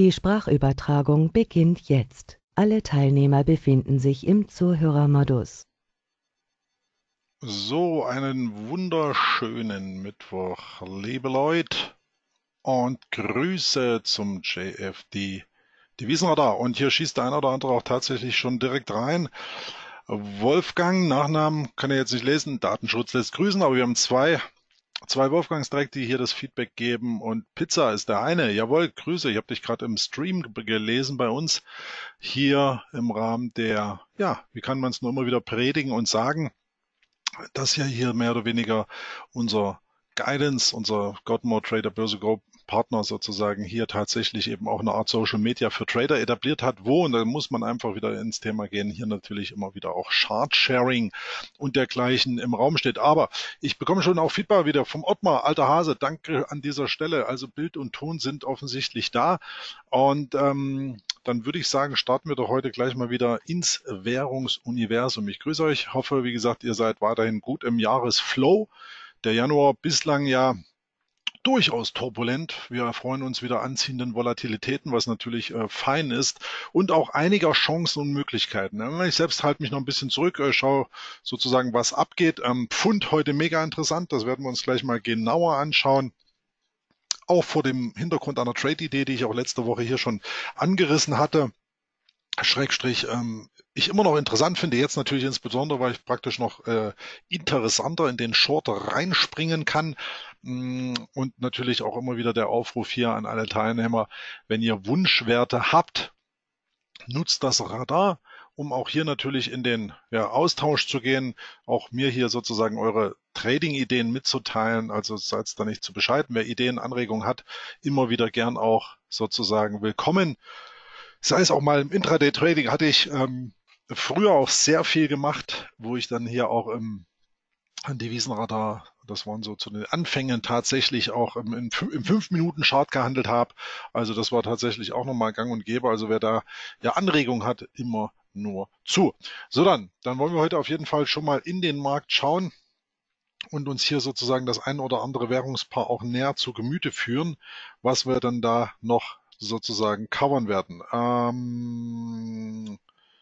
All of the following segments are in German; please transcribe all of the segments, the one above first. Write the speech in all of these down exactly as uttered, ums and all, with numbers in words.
Die Sprachübertragung beginnt jetzt. Alle Teilnehmer befinden sich im Zuhörermodus. So, einen wunderschönen Mittwoch, liebe Leute, und Grüße zum J F D Devisenradar. Und hier schießt der eine oder andere auch tatsächlich schon direkt rein. Wolfgang, Nachnamen kann er jetzt nicht lesen, Datenschutz lässt grüßen, aber wir haben zwei, zwei Wolfgangs direkt, die hier das Feedback geben. Und Pizza ist der eine. Jawohl, Grüße, ich habe dich gerade im Stream gelesen bei uns, hier im Rahmen der, ja, wie kann man es nur immer wieder predigen und sagen, dass ja hier mehr oder weniger unser Guidance, unser Godmore Trader Börse Go Partner sozusagen hier tatsächlich eben auch eine Art Social Media für Trader etabliert hat, wo, und da muss man einfach wieder ins Thema gehen, hier natürlich immer wieder auch Chart Sharing und dergleichen im Raum steht. Aber ich bekomme schon auch Feedback wieder vom Ottmar, alter Hase, danke an dieser Stelle. Also Bild und Ton sind offensichtlich da. Und ähm, dann würde ich sagen, starten wir doch heute gleich mal wieder ins Währungsuniversum. Ich grüße euch, hoffe, wie gesagt, ihr seid weiterhin gut im Jahresflow. Der Januar bislang ja durchaus turbulent. Wir erfreuen uns wieder anziehenden Volatilitäten, was natürlich äh, fein ist, und auch einiger Chancen und Möglichkeiten. Ja, ich selbst halte mich noch ein bisschen zurück, äh, schaue sozusagen, was abgeht. Ähm, Pfund heute mega interessant, das werden wir uns gleich mal genauer anschauen. Auch vor dem Hintergrund einer Trade-Idee, die ich auch letzte Woche hier schon angerissen hatte. Schrägstrich, ähm, ich immer noch interessant finde, jetzt natürlich insbesondere, weil ich praktisch noch äh, interessanter in den Short reinspringen kann. Mm, Und natürlich auch immer wieder der Aufruf hier an alle Teilnehmer, wenn ihr Wunschwerte habt, nutzt das Radar, um auch hier natürlich in den ja, Austausch zu gehen, auch mir hier sozusagen eure Trading-Ideen mitzuteilen. Also seid da nicht zu bescheiden. Wer Ideen, Anregungen hat, immer wieder gern auch sozusagen willkommen. Sei es auch mal im Intraday-Trading, hatte ich ähm, früher auch sehr viel gemacht, wo ich dann hier auch im Devisenradar, das waren so zu den Anfängen tatsächlich auch im, im, im fünf-Minuten-Chart gehandelt habe. Also das war tatsächlich auch nochmal gang und gäbe. Also wer da ja Anregungen hat, immer nur zu. So dann, dann wollen wir heute auf jeden Fall schon mal in den Markt schauen und uns hier sozusagen das ein oder andere Währungspaar auch näher zu Gemüte führen, was wir dann da noch sozusagen covern werden. Ähm,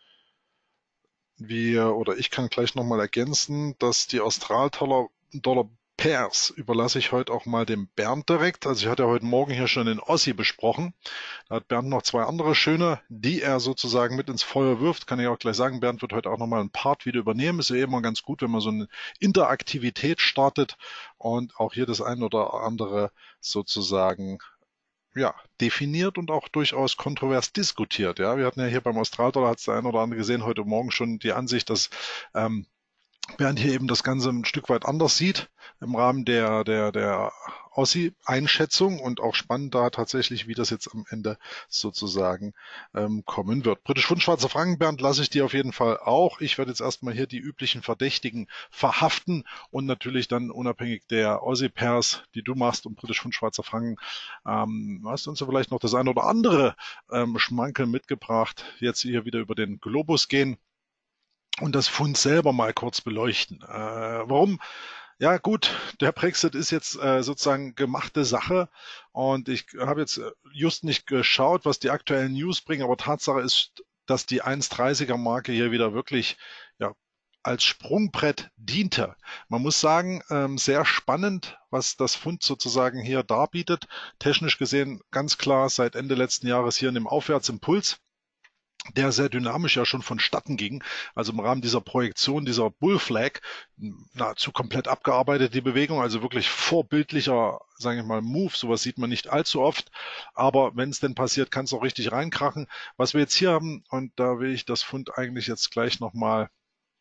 wir oder ich kann gleich nochmal ergänzen, dass die Australdollar Dollar Pairs überlasse ich heute auch mal dem Bernd direkt. Also ich hatte ja heute Morgen hier schon den Ossi besprochen. Da hat Bernd noch zwei andere schöne, die er sozusagen mit ins Feuer wirft. Kann ich auch gleich sagen, Bernd wird heute auch nochmal ein Part wieder übernehmen. Ist ja immer ganz gut, wenn man so eine Interaktivität startet und auch hier das ein oder andere sozusagen ja, definiert und auch durchaus kontrovers diskutiert. Ja, wir hatten ja hier beim Australdollar, hat es der ein oder andere gesehen, heute Morgen schon die Ansicht, dass ähm, während hier eben das Ganze ein Stück weit anders sieht, im Rahmen der, der, der Aussie-Einschätzung, und auch spannend da tatsächlich, wie das jetzt am Ende sozusagen ähm, kommen wird. Britisch Pfund, Schweizer Franken, Bernd, lasse ich dir auf jeden Fall auch. Ich werde jetzt erstmal hier die üblichen Verdächtigen verhaften und natürlich dann unabhängig der Aussie-Pairs, die du machst, und Britisch Pfund, Schweizer Franken, ähm, hast du uns ja vielleicht noch das ein oder andere ähm, Schmankerl mitgebracht. Jetzt hier wieder über den Globus gehen und das Fund selber mal kurz beleuchten. Äh, warum? Ja gut, der Brexit ist jetzt äh, sozusagen gemachte Sache, und ich habe jetzt äh, just nicht geschaut, was die aktuellen News bringen, aber Tatsache ist, dass die eins Komma dreißiger Marke hier wieder wirklich ja, als Sprungbrett diente. Man muss sagen, ähm, sehr spannend, was das Fund sozusagen hier darbietet. Technisch gesehen ganz klar seit Ende letzten Jahres hier in dem Aufwärtsimpuls, der sehr dynamisch ja schon vonstatten ging. Also im Rahmen dieser Projektion, dieser Bullflag, nahezu komplett abgearbeitet, die Bewegung, also wirklich vorbildlicher, sage ich mal, Move. Sowas sieht man nicht allzu oft, aber wenn es denn passiert, kann es auch richtig reinkrachen. Was wir jetzt hier haben, und da will ich das Fund eigentlich jetzt gleich nochmal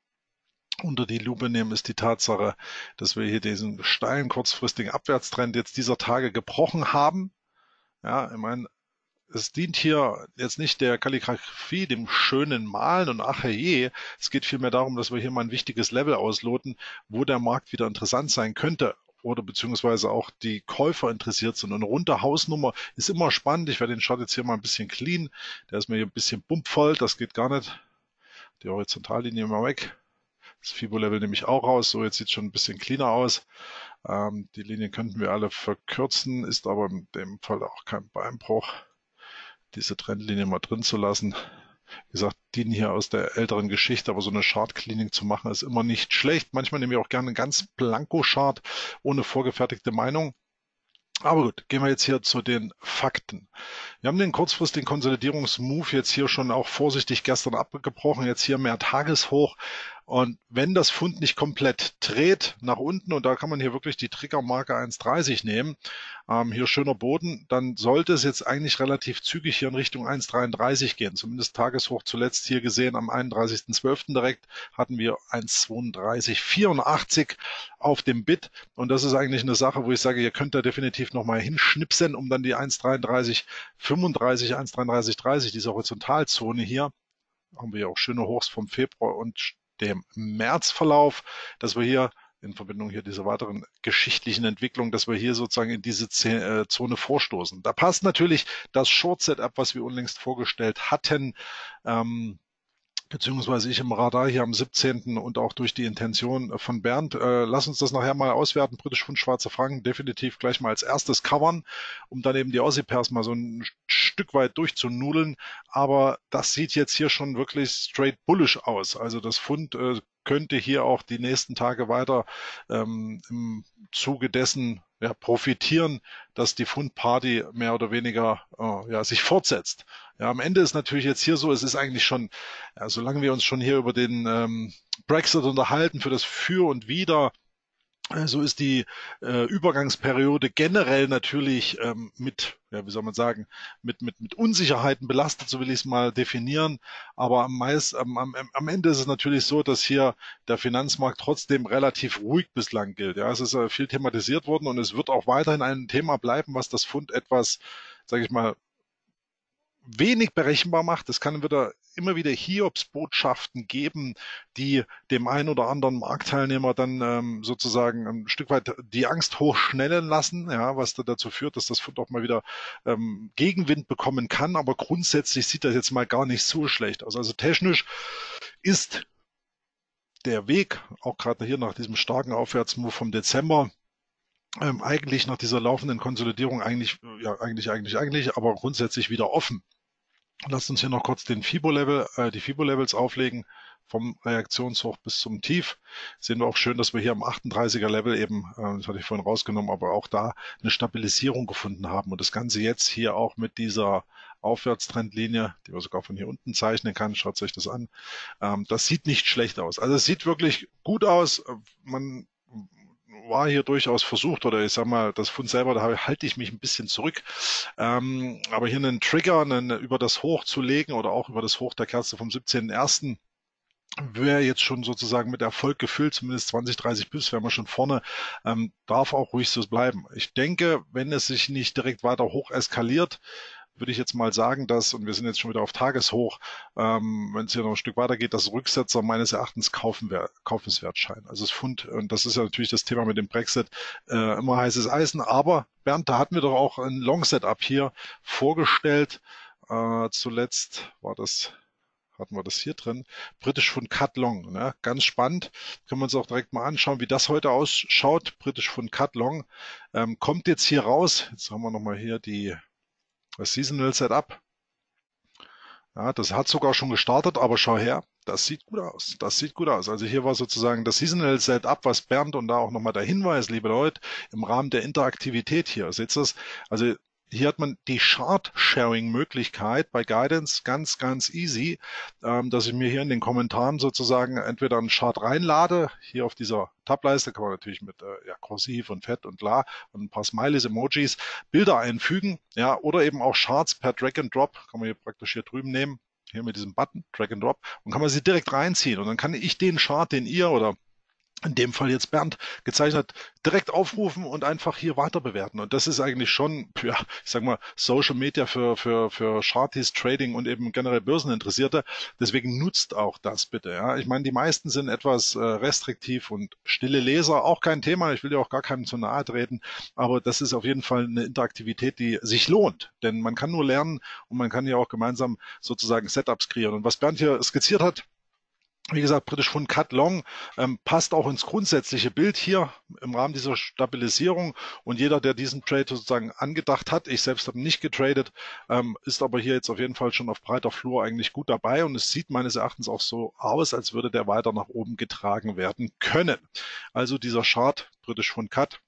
unter die Lupe nehmen, ist die Tatsache, dass wir hier diesen steilen kurzfristigen Abwärtstrend jetzt dieser Tage gebrochen haben. Ja, ich meine, es dient hier jetzt nicht der Kalligraphie, dem schönen Malen und ach je. Es geht vielmehr darum, dass wir hier mal ein wichtiges Level ausloten, wo der Markt wieder interessant sein könnte oder beziehungsweise auch die Käufer interessiert sind. Und eine runde Hausnummer ist immer spannend. Ich werde den Chart jetzt hier mal ein bisschen clean. Der ist mir hier ein bisschen bumpvoll. Das geht gar nicht. Die Horizontallinie mal weg. Das Fibo-Level nehme ich auch raus. So, jetzt sieht es schon ein bisschen cleaner aus. Ähm, die Linien könnten wir alle verkürzen, ist aber in dem Fall auch kein Beinbruch. diese Trendlinie mal drin zu lassen. Wie gesagt, dienen hier aus der älteren Geschichte, aber so eine Chart-Cleaning zu machen, ist immer nicht schlecht. Manchmal nehme ich auch gerne einen ganz Blanko-Chart ohne vorgefertigte Meinung. Aber gut, gehen wir jetzt hier zu den Fakten. Wir haben den kurzfristigen Konsolidierungsmove jetzt hier schon auch vorsichtig gestern abgebrochen, jetzt hier mehr Tageshoch. Und wenn das Pfund nicht komplett dreht nach unten, und da kann man hier wirklich die Triggermarke eins dreißig nehmen, ähm, hier schöner Boden, dann sollte es jetzt eigentlich relativ zügig hier in Richtung eins dreiunddreißig gehen. Zumindest Tageshoch zuletzt hier gesehen am einunddreißigsten zwölften direkt hatten wir eins zweiunddreißig vierundachtzig auf dem Bid. Und das ist eigentlich eine Sache, wo ich sage, ihr könnt da definitiv nochmal hinschnipsen, um dann die eins dreiunddreißig fünfunddreißig, eins dreiunddreißig dreißig, diese Horizontalzone hier, haben wir ja auch schöne Hochs vom Februar und dem Märzverlauf, dass wir hier in Verbindung hier dieser weiteren geschichtlichen Entwicklung, dass wir hier sozusagen in diese Zone vorstoßen. Da passt natürlich das Short-Setup, was wir unlängst vorgestellt hatten, ähm, beziehungsweise ich im Radar hier am siebzehnten und auch durch die Intention von Bernd. Äh, lass uns das nachher mal auswerten. Britisch Pfund, Schweizer Franken definitiv gleich mal als erstes covern, um dann eben die Aussie-Pairs mal so ein Stück weit durchzunudeln. Aber das sieht jetzt hier schon wirklich straight bullish aus. Also das Pfund äh, könnte hier auch die nächsten Tage weiter ähm, im Zuge dessen ja, profitieren, dass die Pfund-Party mehr oder weniger äh, ja, sich fortsetzt. Ja, am Ende ist natürlich jetzt hier so, es ist eigentlich schon, ja, solange wir uns schon hier über den ähm, Brexit unterhalten, für das Für und Wider, äh, so ist die äh, Übergangsperiode generell natürlich ähm, mit, ja, wie soll man sagen, mit, mit, mit Unsicherheiten belastet, so will ich es mal definieren. Aber am, meist, am, am, am Ende ist es natürlich so, dass hier der Finanzmarkt trotzdem relativ ruhig bislang gilt. Ja, es ist äh, viel thematisiert worden und es wird auch weiterhin ein Thema bleiben, was das Pfund etwas, sage ich mal, wenig berechenbar macht. Es kann wieder immer wieder Hiobsbotschaften geben, die dem einen oder anderen Marktteilnehmer dann ähm, sozusagen ein Stück weit die Angst hochschnellen lassen, ja, was da dazu führt, dass das Pfund auch mal wieder ähm, Gegenwind bekommen kann. Aber grundsätzlich sieht das jetzt mal gar nicht so schlecht aus. Also technisch ist der Weg, auch gerade hier nach diesem starken Aufwärtsmove vom Dezember, ähm, eigentlich nach dieser laufenden Konsolidierung eigentlich, ja, eigentlich, eigentlich, eigentlich, aber grundsätzlich wieder offen. Lasst uns hier noch kurz den FIBO-Level, äh, die FIBO-Levels auflegen, vom Reaktionshoch bis zum Tief. Sehen wir auch schön, dass wir hier am achtunddreißiger Level eben, äh, das hatte ich vorhin rausgenommen, aber auch da eine Stabilisierung gefunden haben. Und das Ganze jetzt hier auch mit dieser Aufwärtstrendlinie, die man sogar von hier unten zeichnen kann, schaut euch das an. Ähm, das sieht nicht schlecht aus. Also es sieht wirklich gut aus. Man war hier durchaus versucht, oder ich sag mal, das Pfund selber, da halte ich mich ein bisschen zurück. Ähm, aber hier einen Trigger einen, über das Hoch zu legen oder auch über das Hoch der Kerze vom siebzehnten ersten wäre jetzt schon sozusagen mit Erfolg gefüllt, zumindest zwanzig, dreißig Pips wären wir schon vorne, ähm, darf auch ruhig so bleiben. Ich denke, wenn es sich nicht direkt weiter hoch eskaliert, würde ich jetzt mal sagen, dass, und wir sind jetzt schon wieder auf Tageshoch, ähm, wenn es hier noch ein Stück weiter geht, dass Rücksetzer meines Erachtens kaufen, kaufenswert scheinen. Also das Pfund, und das ist ja natürlich das Thema mit dem Brexit, äh, immer heißes Eisen. Aber Bernd, da hatten wir doch auch ein Long-Setup hier vorgestellt. Äh, zuletzt war das, hatten wir das hier drin, British Pfund Cut Long. Ne? Ganz spannend, können wir uns auch direkt mal anschauen, wie das heute ausschaut. British Pfund Cut Long ähm, kommt jetzt hier raus. Jetzt haben wir nochmal hier die das Seasonal Setup. Ja, das hat sogar schon gestartet, aber schau her, das sieht gut aus. Das sieht gut aus. Also hier war sozusagen das Seasonal Setup, was Bernd, und da auch nochmal der Hinweis, liebe Leute, im Rahmen der Interaktivität hier. Seht ihr das? Also hier hat man die Chart-Sharing-Möglichkeit bei Guidance ganz, ganz easy, ähm, dass ich mir hier in den Kommentaren sozusagen entweder einen Chart reinlade, hier auf dieser Tableiste kann man natürlich mit äh, ja, kursiv und fett und klar und ein paar Smileys, Emojis, Bilder einfügen, ja, oder eben auch Charts per Drag and Drop, kann man hier praktisch hier drüben nehmen, hier mit diesem Button, Drag and Drop, und kann man sie direkt reinziehen und dann kann ich den Chart, den ihr oder in dem Fall jetzt Bernd gezeichnet, direkt aufrufen und einfach hier weiter bewerten. Und das ist eigentlich schon, ja, ich sag mal, Social Media für, für, für Charties, Trading und eben generell Börseninteressierte. Deswegen nutzt auch das bitte. Ja. Ich meine, die meisten sind etwas äh, restriktiv und stille Leser, auch kein Thema. Ich will ja auch gar keinem zu nahe treten. Aber das ist auf jeden Fall eine Interaktivität, die sich lohnt. Denn man kann nur lernen und man kann ja auch gemeinsam sozusagen Setups kreieren. Und was Bernd hier skizziert hat, Wie gesagt, britisch Pfund Cut Long ähm, passt auch ins grundsätzliche Bild hier im Rahmen dieser Stabilisierung. Und jeder, der diesen Trade sozusagen angedacht hat, ich selbst habe nicht getradet, ähm, ist aber hier jetzt auf jeden Fall schon auf breiter Flur eigentlich gut dabei. Und es sieht meines Erachtens auch so aus, als würde der weiter nach oben getragen werden können. Also dieser Chart, britisch Pfund Cut,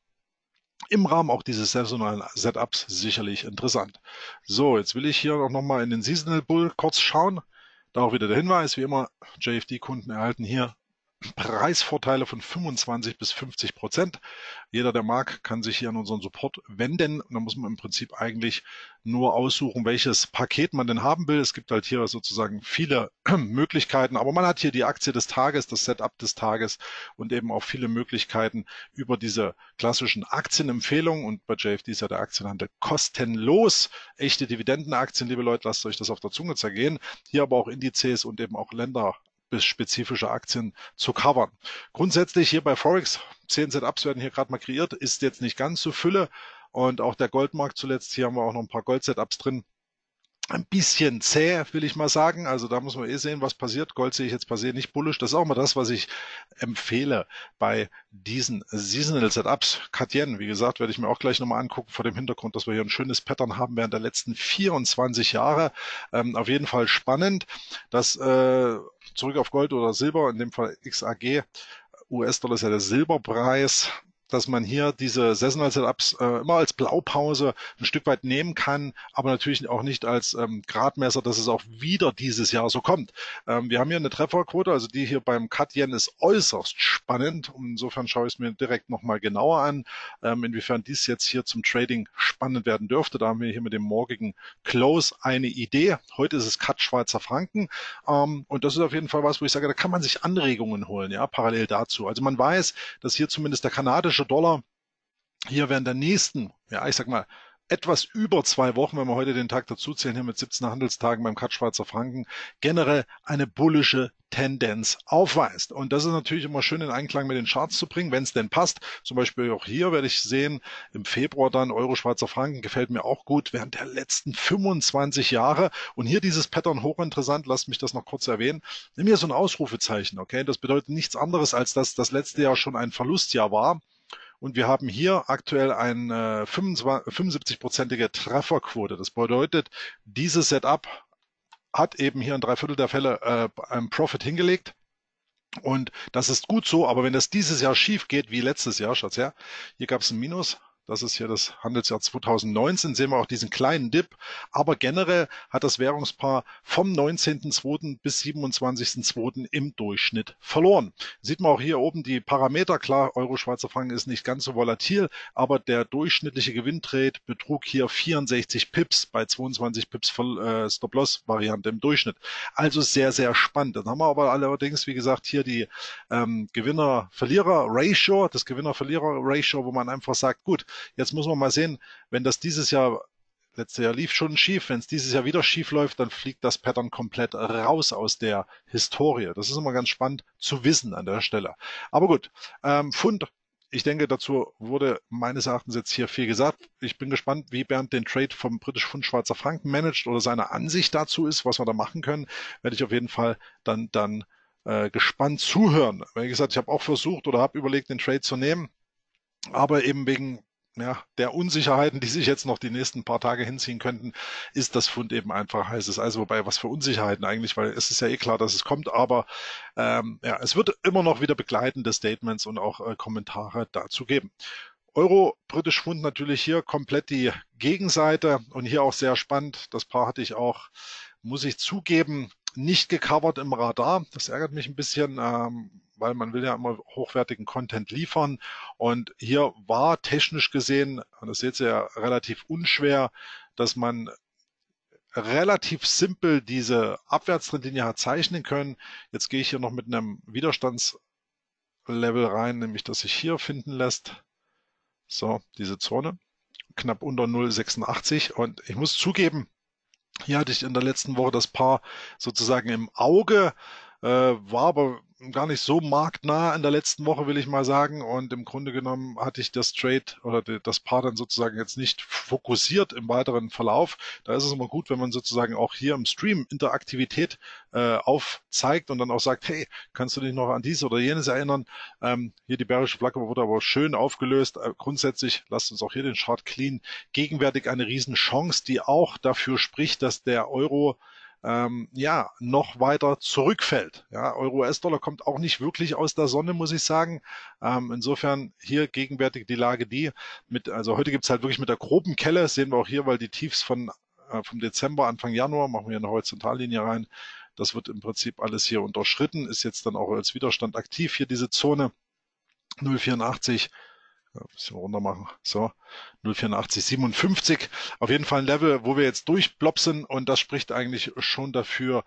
im Rahmen auch dieses saisonalen Setups sicherlich interessant. So, jetzt will ich hier auch nochmal in den Seasonal Bull kurz schauen. Da auch wieder der Hinweis, wie immer, J F D-Kunden erhalten hier Preisvorteile von fünfundzwanzig bis fünfzig Prozent. Jeder, der mag, kann sich hier an unseren Support wenden. Und da muss man im Prinzip eigentlich nur aussuchen, welches Paket man denn haben will. Es gibt halt hier sozusagen viele Möglichkeiten, aber man hat hier die Aktie des Tages, das Setup des Tages und eben auch viele Möglichkeiten über diese klassischen Aktienempfehlungen. Und bei J F D ist ja der Aktienhandel kostenlos. Echte Dividendenaktien, liebe Leute, lasst euch das auf der Zunge zergehen. Hier aber auch Indizes und eben auch Länder bis spezifische Aktien zu covern. Grundsätzlich hier bei Forex, zehn Setups werden hier gerade mal kreiert, ist jetzt nicht ganz so Fülle. Und auch der Goldmarkt zuletzt, hier haben wir auch noch ein paar Gold-Setups drin. Ein bisschen zäh, will ich mal sagen. Also da muss man eh sehen, was passiert. Gold sehe ich jetzt per se nicht bullisch. Das ist auch mal das, was ich empfehle bei diesen Seasonal Setups. Katjen, wie gesagt, werde ich mir auch gleich nochmal angucken vor dem Hintergrund, dass wir hier ein schönes Pattern haben während der letzten vierundzwanzig Jahre. Ähm, auf jeden Fall spannend. Das äh, zurück auf Gold oder Silber, in dem Fall X A G. U S-Dollar ist ja der Silberpreis, dass man hier diese Saisonal Setups äh, immer als Blaupause ein Stück weit nehmen kann, aber natürlich auch nicht als ähm, Gradmesser, dass es auch wieder dieses Jahr so kommt. Ähm, wir haben hier eine Trefferquote, also die hier beim Cut Yen ist äußerst spannend. Und insofern schaue ich es mir direkt nochmal genauer an, ähm, inwiefern dies jetzt hier zum Trading spannend werden dürfte. Da haben wir hier mit dem morgigen Close eine Idee. Heute ist es Cut Schweizer Franken. Ähm, und das ist auf jeden Fall was, wo ich sage, da kann man sich Anregungen holen, ja, parallel dazu. Also man weiß, dass hier zumindest der kanadische Dollar hier während der nächsten, ja, ich sag mal, etwas über zwei Wochen, wenn wir heute den Tag dazuzählen, hier mit siebzehn Handelstagen beim Cut Schweizer Franken, generell eine bullische Tendenz aufweist. Und das ist natürlich immer schön in Einklang mit den Charts zu bringen, wenn es denn passt. Zum Beispiel auch hier werde ich sehen, im Februar dann Euro Schweizer Franken gefällt mir auch gut während der letzten fünfundzwanzig Jahre. Und hier dieses Pattern hochinteressant, lasst mich das noch kurz erwähnen. Nimm hier so ein Ausrufezeichen, okay? Das bedeutet nichts anderes, als dass das letzte Jahr schon ein Verlustjahr war. Und wir haben hier aktuell eine fünfundsiebzig-prozentige Trefferquote. Das bedeutet, dieses Setup hat eben hier in drei Viertel der Fälle äh, einen Profit hingelegt. Und das ist gut so, aber wenn das dieses Jahr schief geht, wie letztes Jahr, schaut's her, hier gab es ein Minus. Das ist hier das Handelsjahr zweitausendneunzehn, sehen wir auch diesen kleinen Dip. Aber generell hat das Währungspaar vom neunzehnten zweiten bis siebenundzwanzigsten zweiten im Durchschnitt verloren. Sieht man auch hier oben die Parameter. Klar, Euro-Schweizer Franken ist nicht ganz so volatil, aber der durchschnittliche Gewinntrade betrug hier vierundsechzig Pips bei zweiundzwanzig Pips äh, Stop-Loss-Variante im Durchschnitt. Also sehr, sehr spannend. Dann haben wir aber allerdings, wie gesagt, hier die ähm, Gewinner-Verlierer-Ratio, das Gewinner-Verlierer-Ratio, wo man einfach sagt, gut, jetzt muss man mal sehen, wenn das dieses Jahr, letztes Jahr lief schon schief, wenn es dieses Jahr wieder schief läuft, dann fliegt das Pattern komplett raus aus der Historie. Das ist immer ganz spannend zu wissen an der Stelle. Aber gut, ähm, Pfund, ich denke, dazu wurde meines Erachtens jetzt hier viel gesagt. Ich bin gespannt, wie Bernd den Trade vom britischen Pfund Schweizer Franken managt oder seine Ansicht dazu ist, was wir da machen können, werde ich auf jeden Fall dann, dann äh, gespannt zuhören. Wie gesagt, ich habe auch versucht oder habe überlegt, den Trade zu nehmen, aber eben wegen ja, der Unsicherheiten, die sich jetzt noch die nächsten paar Tage hinziehen könnten, ist das Pfund eben einfach heißes Eis. Wobei, was für Unsicherheiten eigentlich, weil es ist ja eh klar, dass es kommt, aber ähm, ja, es wird immer noch wieder begleitende Statements und auch äh, Kommentare dazu geben. Euro, britisch Pfund natürlich hier komplett die Gegenseite und hier auch sehr spannend. Das Paar hatte ich auch, muss ich zugeben, nicht gecovert im Radar. Das ärgert mich ein bisschen, ähm, weil man will ja immer hochwertigen Content liefern. Und hier war technisch gesehen, und das seht ihr ja relativ unschwer, dass man relativ simpel diese Abwärtstrendlinie hat zeichnen können. Jetzt gehe ich hier noch mit einem Widerstandslevel rein, nämlich das sich hier finden lässt. So, diese Zone, knapp unter null Komma sechsundachtzig. Und ich muss zugeben, hier hatte ich in der letzten Woche das Paar sozusagen im Auge. äh, war aber gar nicht so marktnah in der letzten Woche, will ich mal sagen. Und im Grunde genommen hatte ich das Trade oder das Paar dann sozusagen jetzt nicht fokussiert im weiteren Verlauf. Da ist es immer gut, wenn man sozusagen auch hier im Stream Interaktivität äh, aufzeigt und dann auch sagt, hey, kannst du dich noch an dies oder jenes erinnern? Ähm, hier die bärische Flagge wurde aber schön aufgelöst. Äh, grundsätzlich, lasst uns auch hier den Chart clean. Gegenwärtig eine Riesenchance, die auch dafür spricht, dass der Euro ähm, ja, noch weiter zurückfällt. Ja, Euro-U S-Dollar kommt auch nicht wirklich aus der Sonne, muss ich sagen. Ähm, insofern hier gegenwärtig die Lage die mit, also heute gibt's halt wirklich mit der groben Kelle, das sehen wir auch hier, weil die Tiefs von äh, vom Dezember, Anfang Januar, machen wir eine Horizontallinie rein. Das wird im Prinzip alles hier unterschritten, ist jetzt dann auch als Widerstand aktiv, hier diese Zone null Komma vierundachtzig. Ja, ein bisschen runter machen. So, null Komma vierundachtzig siebenundfünfzig. Auf jeden Fall ein Level, wo wir jetzt durchblopsen und das spricht eigentlich schon dafür,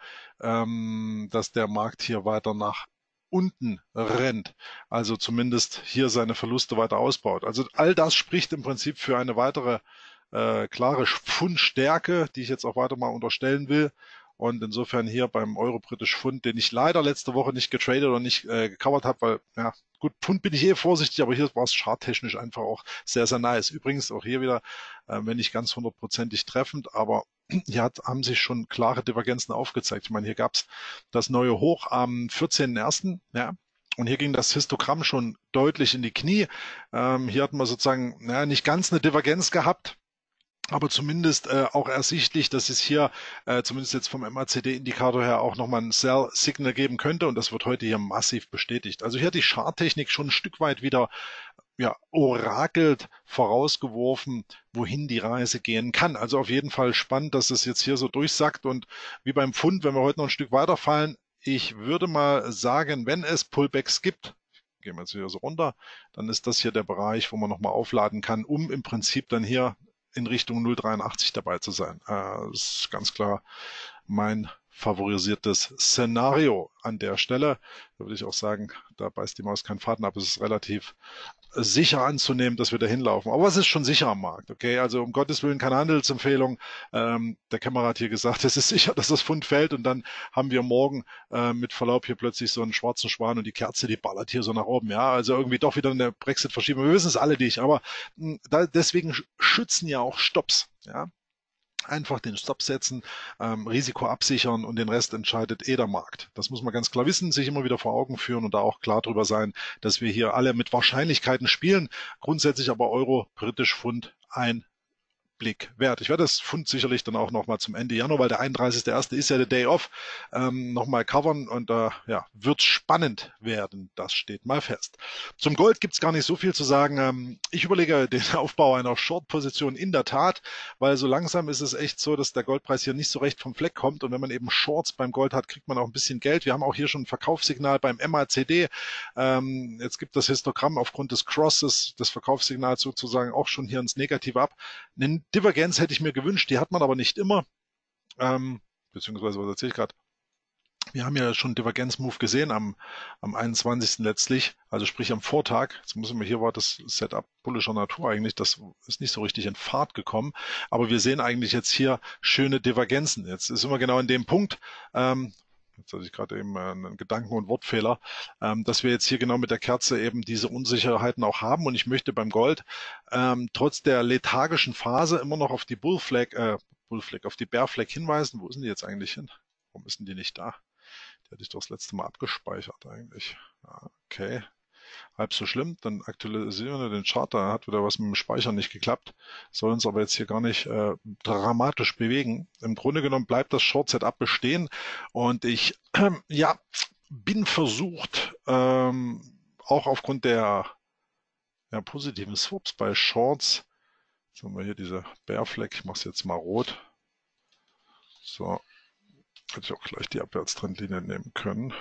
ähm, dass der Markt hier weiter nach unten rennt. Also zumindest hier seine Verluste weiter ausbaut. Also all das spricht im Prinzip für eine weitere äh, klare Pfundstärke, die ich jetzt auch weiter mal unterstellen will. Und insofern hier beim Euro-Britisch Pfund, den ich leider letzte Woche nicht getradet oder nicht äh, gecovert habe, weil, ja, gut, Pfund bin ich eh vorsichtig, aber hier war es charttechnisch einfach auch sehr, sehr nice. Übrigens auch hier wieder, äh, wenn nicht ganz hundertprozentig treffend, aber hier hat, haben sich schon klare Divergenzen aufgezeigt. Ich meine, hier gab es das neue Hoch am vierzehnten ersten. Ja, und hier ging das Histogramm schon deutlich in die Knie. Ähm, hier hatten wir sozusagen, naja, nicht ganz eine Divergenz gehabt, aber zumindest äh, auch ersichtlich, dass es hier äh, zumindest jetzt vom M A C D-Indikator her auch nochmal ein Sell-Signal geben könnte und das wird heute hier massiv bestätigt. Also hier hat die Charttechnik schon ein Stück weit wieder ja, orakelt vorausgeworfen, wohin die Reise gehen kann. Also auf jeden Fall spannend, dass es jetzt hier so durchsackt und wie beim Pfund, wenn wir heute noch ein Stück weiterfallen, ich würde mal sagen, wenn es Pullbacks gibt, gehen wir jetzt hier so runter, dann ist das hier der Bereich, wo man nochmal aufladen kann, um im Prinzip dann hier in Richtung null Komma dreiundachtzig dabei zu sein. Äh, das ist ganz klar mein favorisiertes Szenario an der Stelle. Da würde ich auch sagen, da beißt die Maus keinen Faden ab. Es ist relativ sicher anzunehmen, dass wir da hinlaufen. Aber es ist schon sicher am Markt, okay? Also um Gottes Willen keine Handelsempfehlung. Ähm, der Kämmerer hat hier gesagt, es ist sicher, dass das Pfund fällt und dann haben wir morgen äh, mit Verlaub hier plötzlich so einen schwarzen Schwan und die Kerze, die ballert hier so nach oben, ja? Also irgendwie doch wieder eine Brexit-Verschiebung. Wir wissen es alle nicht, aber mh, da, deswegen schützen ja auch Stops, ja? Einfach den Stop setzen, ähm, Risiko absichern und den Rest entscheidet eh der Markt. Das muss man ganz klar wissen, sich immer wieder vor Augen führen und da auch klar drüber sein, dass wir hier alle mit Wahrscheinlichkeiten spielen, grundsätzlich aber Euro, Britisch Pfund ein Blick wert. Ich werde das Pfund sicherlich dann auch nochmal zum Ende Januar, weil der einunddreißigste erste ist ja der Day Off, ähm, nochmal covern und da äh, ja, wird spannend werden. Das steht mal fest. Zum Gold gibt es gar nicht so viel zu sagen. Ähm, ich überlege den Aufbau einer Short-Position in der Tat, weil so langsam ist es echt so, dass der Goldpreis hier nicht so recht vom Fleck kommt und wenn man eben Shorts beim Gold hat, kriegt man auch ein bisschen Geld. Wir haben auch hier schon ein Verkaufssignal beim M A C D. Ähm, jetzt gibt das Histogramm aufgrund des Crosses, des Verkaufssignals sozusagen auch schon hier ins Negative ab. Eine Divergenz hätte ich mir gewünscht, die hat man aber nicht immer. Ähm, beziehungsweise, was erzähle ich gerade? Wir haben ja schon Divergenz-Move gesehen am, am einundzwanzigsten letztlich, also sprich am Vortag. Jetzt müssen wir hier war das Setup bullischer Natur eigentlich, das ist nicht so richtig in Fahrt gekommen, aber wir sehen eigentlich jetzt hier schöne Divergenzen. Jetzt sind wir genau in dem Punkt, ähm, jetzt hatte ich gerade eben einen Gedanken- und Wortfehler, ähm, dass wir jetzt hier genau mit der Kerze eben diese Unsicherheiten auch haben und ich möchte beim Gold ähm, trotz der lethargischen Phase immer noch auf die Bullflag, äh, Bullflag, auf die Bearflag hinweisen. Wo sind die jetzt eigentlich hin? Warum ist denn die nicht da? Die hatte ich doch das letzte Mal abgespeichert eigentlich. Okay, halb so schlimm. Dann aktualisieren wir den Chart. Da hat wieder was mit dem Speichern nicht geklappt. Soll uns aber jetzt hier gar nicht äh, dramatisch bewegen. Im Grunde genommen bleibt das Short-Setup bestehen. Und ich, äh, ja, bin versucht, ähm, auch aufgrund der ja, positiven Swaps bei Shorts, jetzt haben wir hier diese Bear Flag, ich mache es jetzt mal rot. So, hätte ich auch gleich die Abwärtstrendlinie nehmen können.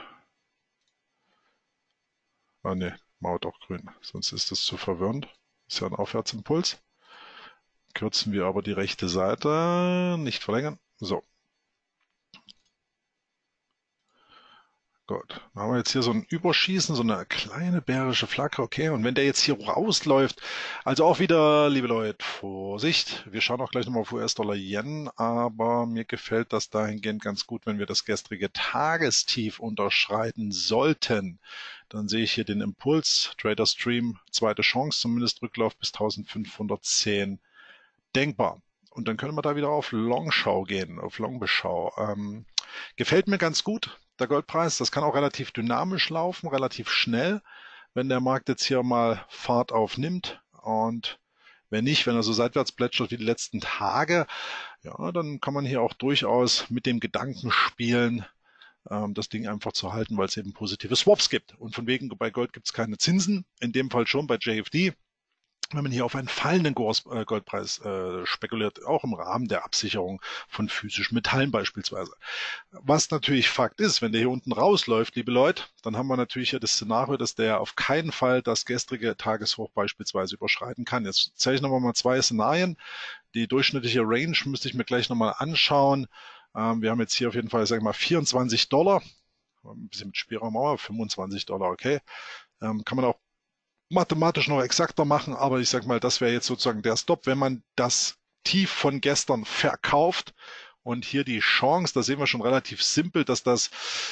Ah ne, Mauer doch grün, sonst ist das zu verwirrend. Ist ja ein Aufwärtsimpuls. Kürzen wir aber die rechte Seite, nicht verlängern. So. Gut, dann haben wir jetzt hier so ein Überschießen, so eine kleine bärische Flagge, okay. Und wenn der jetzt hier rausläuft, also auch wieder, liebe Leute, Vorsicht. Wir schauen auch gleich nochmal auf U S-Dollar-Yen, aber mir gefällt das dahingehend ganz gut, wenn wir das gestrige Tagestief unterschreiten sollten. Dann sehe ich hier den Impuls, Trader Stream, zweite Chance, zumindest Rücklauf bis eintausendfünfhundertzehn denkbar. Und dann können wir da wieder auf Longschau gehen, auf Longbeschau. Ähm, gefällt mir ganz gut, der Goldpreis. Das kann auch relativ dynamisch laufen, relativ schnell, wenn der Markt jetzt hier mal Fahrt aufnimmt. Und wenn nicht, wenn er so seitwärts plätschert wie die letzten Tage, ja, dann kann man hier auch durchaus mit dem Gedanken spielen, ähm, das Ding einfach zu halten, weil es eben positive Swaps gibt. Und von wegen, bei Gold gibt es keine Zinsen, in dem Fall schon bei J F D. Wenn man hier auf einen fallenden Goldpreis äh, spekuliert, auch im Rahmen der Absicherung von physischen Metallen beispielsweise. Was natürlich Fakt ist, wenn der hier unten rausläuft, liebe Leute, dann haben wir natürlich hier das Szenario, dass der auf keinen Fall das gestrige Tageshoch beispielsweise überschreiten kann. Jetzt zeichnen wir mal zwei Szenarien. Die durchschnittliche Range müsste ich mir gleich nochmal anschauen. Ähm, wir haben jetzt hier auf jeden Fall, sag ich mal, vierundzwanzig Dollar. Ein bisschen mit Spielraum, aber fünfundzwanzig Dollar, okay. Ähm, kann man auch mathematisch noch exakter machen, aber ich sag mal, das wäre jetzt sozusagen der Stop, wenn man das Tief von gestern verkauft und hier die Chance, da sehen wir schon relativ simpel, dass das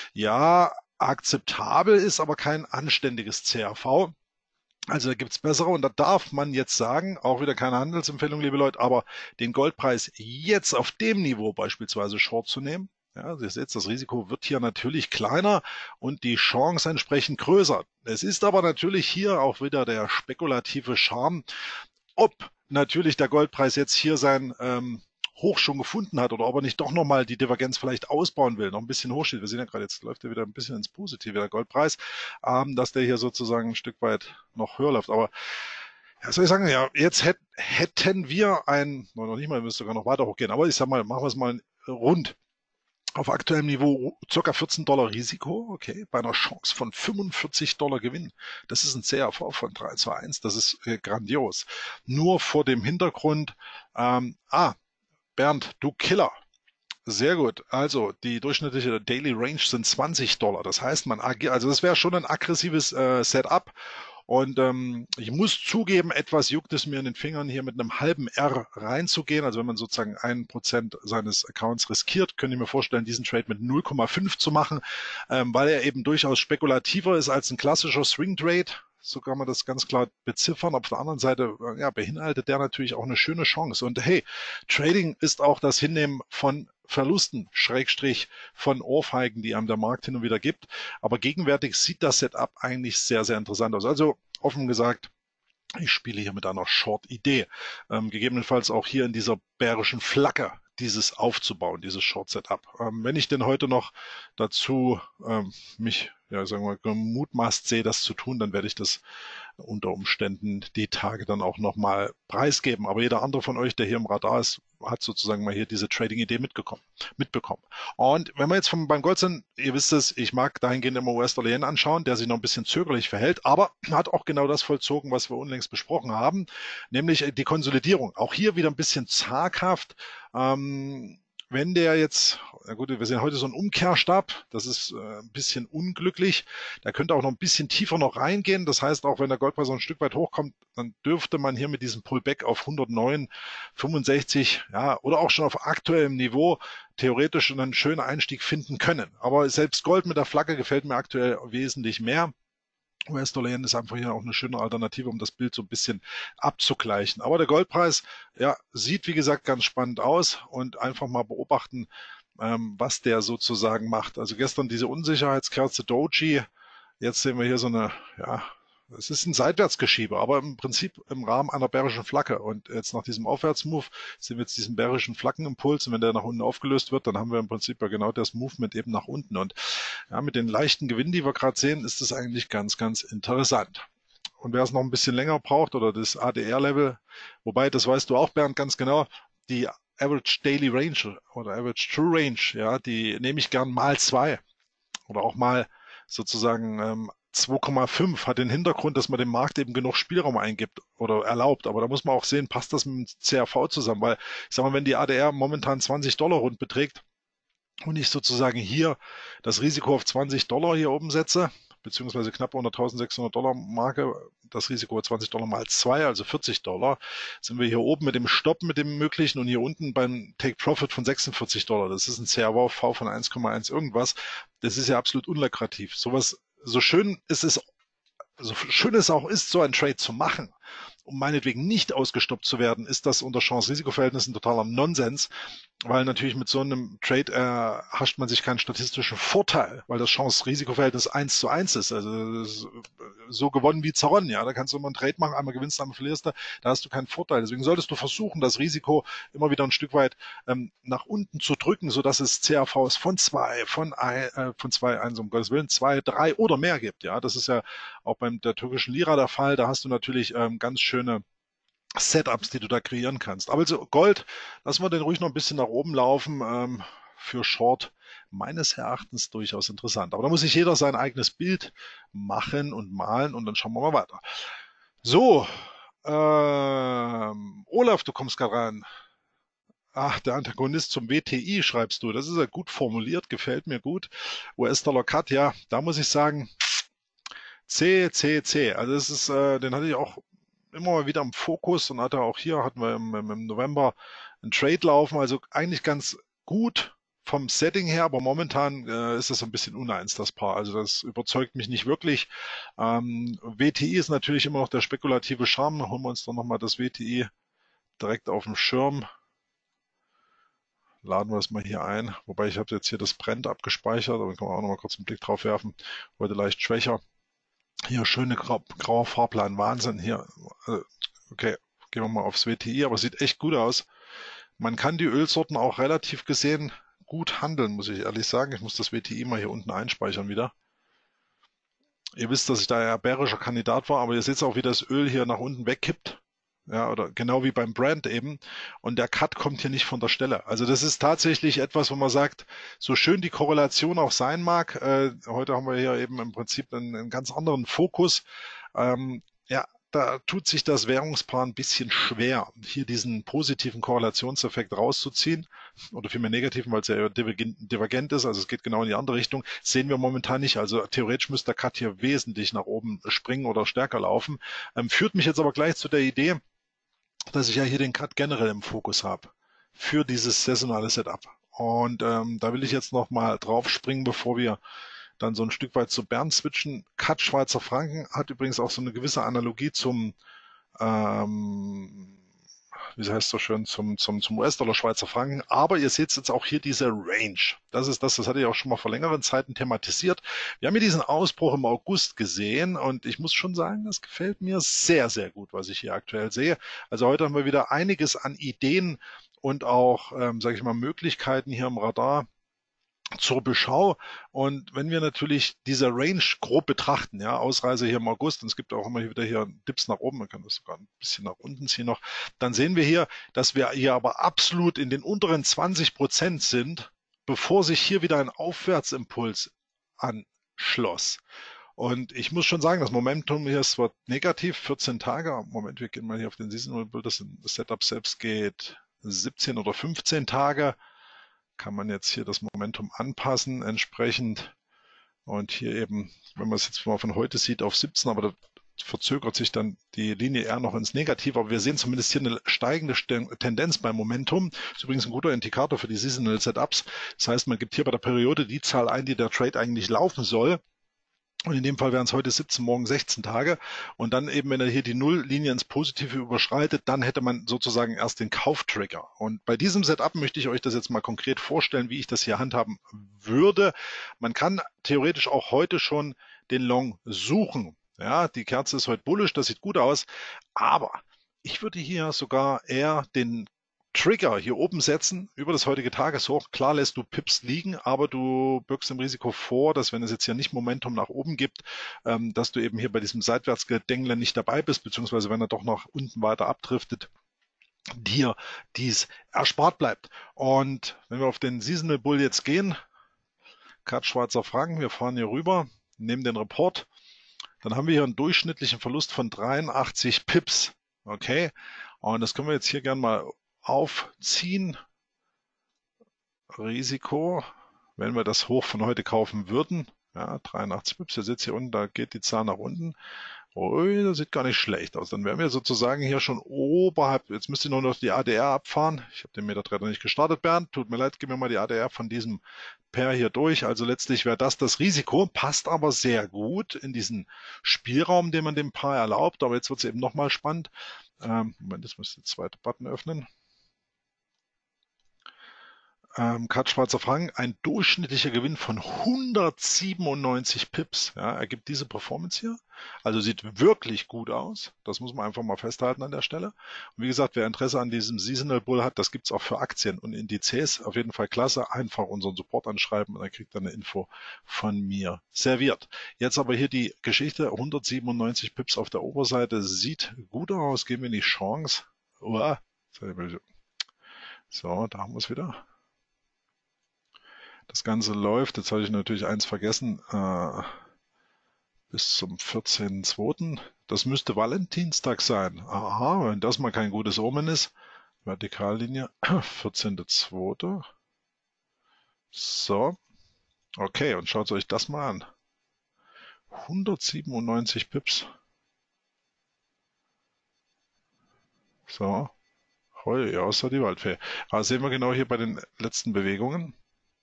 ja akzeptabel ist, aber kein anständiges C R V. Also da gibt's bessere und da darf man jetzt sagen, auch wieder keine Handelsempfehlung, liebe Leute, aber den Goldpreis jetzt auf dem Niveau beispielsweise short zu nehmen. Ja, also ihr seht, das Risiko wird hier natürlich kleiner und die Chance entsprechend größer. Es ist aber natürlich hier auch wieder der spekulative Charme, ob natürlich der Goldpreis jetzt hier sein ähm, Hoch schon gefunden hat oder ob er nicht doch nochmal die Divergenz vielleicht ausbauen will, noch ein bisschen hochsteht. Wir sehen ja gerade, jetzt läuft er wieder ein bisschen ins Positive, der Goldpreis, ähm, dass der hier sozusagen ein Stück weit noch höher läuft. Aber ja, soll ich sagen, ja, jetzt hätt, hätten wir ein, noch nicht mal, wir müssen sogar noch weiter hochgehen, aber ich sag mal, machen wir es mal rund. Auf aktuellem Niveau ca. vierzehn Dollar Risiko, okay, bei einer Chance von fünfundvierzig Dollar Gewinn. Das ist ein C R V von drei zu eins, das ist äh, grandios. Nur vor dem Hintergrund, ähm, ah, Bernd, du Killer. Sehr gut. Also die durchschnittliche Daily Range sind zwanzig Dollar. Das heißt, man agiert, also das wäre schon ein aggressives äh, Setup. Und ähm, ich muss zugeben, etwas juckt es mir in den Fingern, hier mit einem halben R reinzugehen. Also wenn man sozusagen ein Prozent seines Accounts riskiert, könnte ich mir vorstellen, diesen Trade mit null Komma fünf zu machen, ähm, weil er eben durchaus spekulativer ist als ein klassischer Swing Trade. So kann man das ganz klar beziffern. Auf der anderen Seite ja, beinhaltet der natürlich auch eine schöne Chance. Und hey, Trading ist auch das Hinnehmen von Verlusten, Schrägstrich von Ohrfeigen, die einem der Markt hin und wieder gibt. Aber gegenwärtig sieht das Setup eigentlich sehr, sehr interessant aus. Also offen gesagt, ich spiele hier mit einer Short-Idee. Ähm, gegebenenfalls auch hier in dieser bärischen Flagge dieses aufzubauen, dieses Short-Setup. Ähm, wenn ich denn heute noch dazu ähm, mich, ja, sagen wir, gemutmaßt sehe, das zu tun, dann werde ich das unter Umständen die Tage dann auch nochmal preisgeben. Aber jeder andere von euch, der hier im Radar ist, hat sozusagen mal hier diese Trading-Idee mitgekommen, mitbekommen. Und wenn wir jetzt vom, beim Gold sind, ihr wisst es, ich mag dahingehend immer U S-Dollar-Yen anschauen, der sich noch ein bisschen zögerlich verhält, aber hat auch genau das vollzogen, was wir unlängst besprochen haben, nämlich die Konsolidierung. Auch hier wieder ein bisschen zaghaft. Ähm, wenn der jetzt, na gut, wir sehen heute so einen Umkehrstab, das ist äh, ein bisschen unglücklich. Der könnte auch noch ein bisschen tiefer noch reingehen. Das heißt, auch wenn der Goldpreis so ein Stück weit hochkommt, dann dürfte man hier mit diesem Pullback auf hundertneun, fünfundsechzig, ja, oder auch schon auf aktuellem Niveau theoretisch einen schönen Einstieg finden können. Aber selbst Gold mit der Flagge gefällt mir aktuell wesentlich mehr. U S-Dollar-Yen ist einfach hier auch eine schöne Alternative, um das Bild so ein bisschen abzugleichen. Aber der Goldpreis, ja, sieht wie gesagt ganz spannend aus und einfach mal beobachten, ähm, was der sozusagen macht. Also gestern diese Unsicherheitskerze Doji, jetzt sehen wir hier so eine, ja, es ist ein Seitwärtsgeschiebe, aber im Prinzip im Rahmen einer bärischen Flagge. Und jetzt nach diesem Aufwärtsmove sehen wir jetzt diesen bärischen Flaggenimpuls. Und wenn der nach unten aufgelöst wird, dann haben wir im Prinzip ja genau das Movement eben nach unten. Und ja, mit den leichten Gewinnen, die wir gerade sehen, ist das eigentlich ganz, ganz interessant. Und wer es noch ein bisschen länger braucht oder das A D R-Level, wobei, das weißt du auch, Bernd, ganz genau, die Average Daily Range oder Average True Range, ja, die nehme ich gern mal zwei oder auch mal sozusagen ähm, zwei Komma fünf, hat den Hintergrund, dass man dem Markt eben genug Spielraum eingibt oder erlaubt. Aber da muss man auch sehen, passt das mit dem C R V zusammen? Weil, ich sag mal, wenn die A D R momentan zwanzig Dollar rund beträgt, und ich sozusagen hier das Risiko auf zwanzig Dollar hier oben setze, beziehungsweise knapp unter eintausendsechshundert Dollar Marke, das Risiko zwanzig Dollar mal zwei, also vierzig Dollar, sind wir hier oben mit dem Stopp, mit dem möglichen und hier unten beim Take Profit von sechsundvierzig Dollar. Das ist ein C R V von eins Komma eins irgendwas. Das ist ja absolut unlukrativ. Sowas, so schön ist es, so schön es auch ist, so ein Trade zu machen, um meinetwegen nicht ausgestoppt zu werden, ist das unter Chance-Risiko-Verhältnissen totaler Nonsens, weil natürlich mit so einem Trade erhascht man sich keinen statistischen Vorteil, weil das Chance-Risiko-Verhältnis eins zu eins ist. Also ist so gewonnen wie zerronnen. Ja, da kannst du immer einen Trade machen, einmal gewinnst, einmal verlierst du, da hast du keinen Vorteil. Deswegen solltest du versuchen, das Risiko immer wieder ein Stück weit ähm, nach unten zu drücken, sodass es C R Vs von zwei, von ein, äh, von zwei, eins um Gottes Willen, zwei, drei oder mehr gibt. Ja, das ist ja auch beim der türkischen Lira der Fall. Da hast du natürlich ähm, ganz schöne Setups, die du da kreieren kannst. Aber also Gold, lassen wir den ruhig noch ein bisschen nach oben laufen. Ähm, für Short meines Erachtens durchaus interessant. Aber da muss sich jeder sein eigenes Bild machen und malen und dann schauen wir mal weiter. So, ähm, Olaf, du kommst gerade rein. Ach, der Antagonist zum W T I schreibst du. Das ist ja gut formuliert, gefällt mir gut. U S-Dollar Cut, ja, da muss ich sagen, C, C, C. Also das ist, äh, den hatte ich auch immer mal wieder im Fokus und hatte auch hier, hatten wir im, im November einen Trade laufen, also eigentlich ganz gut vom Setting her, aber momentan äh, ist das ein bisschen uneins, das Paar. Also das überzeugt mich nicht wirklich. Ähm, W T I ist natürlich immer noch der spekulative Charme. Holen wir uns doch nochmal das W T I direkt auf dem Schirm. Laden wir es mal hier ein. Wobei ich habe jetzt hier das Brent abgespeichert, aber kann man auch noch mal kurz einen Blick drauf werfen. Heute leicht schwächer. Hier schöne grau, grauer Fahrplan, Wahnsinn. Hier, äh, okay, gehen wir mal aufs W T I, aber sieht echt gut aus. Man kann die Ölsorten auch relativ gesehen gut handeln, muss ich ehrlich sagen. Ich muss das W T I mal hier unten einspeichern wieder. Ihr wisst, dass ich da eher bärischer Kandidat war, aber ihr seht auch, wie das Öl hier nach unten wegkippt. Ja, oder genau wie beim Brand eben. Und der Cut kommt hier nicht von der Stelle. Also das ist tatsächlich etwas, wo man sagt, so schön die Korrelation auch sein mag, äh, heute haben wir hier eben im Prinzip einen, einen ganz anderen Fokus. Ähm, ja, da tut sich das Währungspaar ein bisschen schwer, hier diesen positiven Korrelationseffekt rauszuziehen oder vielmehr negativen, weil es ja divergent ist, also es geht genau in die andere Richtung, sehen wir momentan nicht. Also theoretisch müsste der Cut hier wesentlich nach oben springen oder stärker laufen. Ähm, führt mich jetzt aber gleich zu der Idee, dass ich ja hier den Cut generell im Fokus habe für dieses saisonale Setup. Und ähm, da will ich jetzt noch mal drauf springen, bevor wir dann so ein Stück weit zu Bern switchen. Cut Schweizer Franken hat übrigens auch so eine gewisse Analogie zum, ähm, wie heißt es so schön, zum, zum, zum U S-Dollar Schweizer Franken. Aber ihr seht jetzt auch hier diese Range. Das ist das, das hatte ich auch schon mal vor längeren Zeiten thematisiert. Wir haben hier diesen Ausbruch im August gesehen und ich muss schon sagen, das gefällt mir sehr, sehr gut, was ich hier aktuell sehe. Also heute haben wir wieder einiges an Ideen und auch, ähm, sage ich mal, Möglichkeiten hier im Radar zur Beschau. Und wenn wir natürlich diese Range grob betrachten, ja, Ausreise hier im August, und es gibt auch immer wieder hier Dips nach oben, man kann das sogar ein bisschen nach unten ziehen noch, dann sehen wir hier, dass wir hier aber absolut in den unteren zwanzig Prozent sind, bevor sich hier wieder ein Aufwärtsimpuls anschloss. Und ich muss schon sagen, das Momentum hier ist zwar negativ, vierzehn Tage, Moment, wir gehen mal hier auf den Seasonal Bild, das Setup selbst geht siebzehn oder fünfzehn Tage, kann man jetzt hier das Momentum anpassen entsprechend und hier eben, wenn man es jetzt mal von heute sieht, auf siebzehn, aber da verzögert sich dann die Linie eher noch ins Negative, aber wir sehen zumindest hier eine steigende Tendenz beim Momentum. Das ist übrigens ein guter Indikator für die Seasonal Setups. Das heißt, man gibt hier bei der Periode die Zahl ein, die der Trade eigentlich laufen soll. Und in dem Fall wären es heute siebzehn, morgen sechzehn Tage. Und dann eben, wenn er hier die Nulllinie ins Positive überschreitet, dann hätte man sozusagen erst den Kauftrigger. Und bei diesem Setup möchte ich euch das jetzt mal konkret vorstellen, wie ich das hier handhaben würde. Man kann theoretisch auch heute schon den Long suchen. Ja, die Kerze ist heute bullish, das sieht gut aus. Aber ich würde hier sogar eher den Trigger hier oben setzen über das heutige Tageshoch. Klar lässt du Pips liegen, aber du birgst dem Risiko vor, dass wenn es jetzt hier nicht Momentum nach oben gibt, ähm, dass du eben hier bei diesem Seitwärtsgedängle nicht dabei bist, beziehungsweise wenn er doch nach unten weiter abdriftet, dir dies erspart bleibt. Und wenn wir auf den Seasonal Bull jetzt gehen, Cut Schweizer Franken, wir fahren hier rüber, nehmen den Report, dann haben wir hier einen durchschnittlichen Verlust von dreiundachtzig Pips. Okay, und das können wir jetzt hier gerne mal aufziehen. Risiko. wenn wir das Hoch von heute kaufen würden, ja, dreiundachtzig Pips, ihr seht hier unten, da geht die Zahl nach unten. Ui, das sieht gar nicht schlecht aus. Dann wären wir sozusagen hier schon oberhalb. Jetzt müsst ihr nur noch die A D R abfahren. Ich habe den MetaTrader nicht gestartet, Bernd. Tut mir leid, gib mir mal die A D R von diesem Pair hier durch. Also letztlich wäre das das Risiko, passt aber sehr gut in diesen Spielraum, den man dem Paar erlaubt. Aber jetzt wird es eben nochmal spannend. Ähm, Moment, jetzt muss ich den zweiten Button öffnen. Ähm, Cut Schweizer Franken, ein durchschnittlicher Gewinn von hundertsiebenundneunzig Pips. Ja, ergibt diese Performance hier. Also sieht wirklich gut aus. Das muss man einfach mal festhalten an der Stelle. Und wie gesagt, wer Interesse an diesem Seasonal Bull hat, das gibt's auch für Aktien und Indizes. Auf jeden Fall klasse. Einfach unseren Support anschreiben und dann kriegt ihr eine Info von mir serviert. Jetzt aber hier die Geschichte. hundertsiebenundneunzig Pips auf der Oberseite. Sieht gut aus. Geben wir die Chance. Uah. So, da haben wir es wieder. Das Ganze läuft, jetzt habe ich natürlich eins vergessen, äh, bis zum vierzehnten zweiten Das müsste Valentinstag sein. Aha, wenn das mal kein gutes Omen ist. Vertikallinie, vierzehnten zweiten So, okay, und schaut euch das mal an. hundertsiebenundneunzig Pips. So, heu, außer die Waldfee. Aber sehen wir genau hier bei den letzten Bewegungen.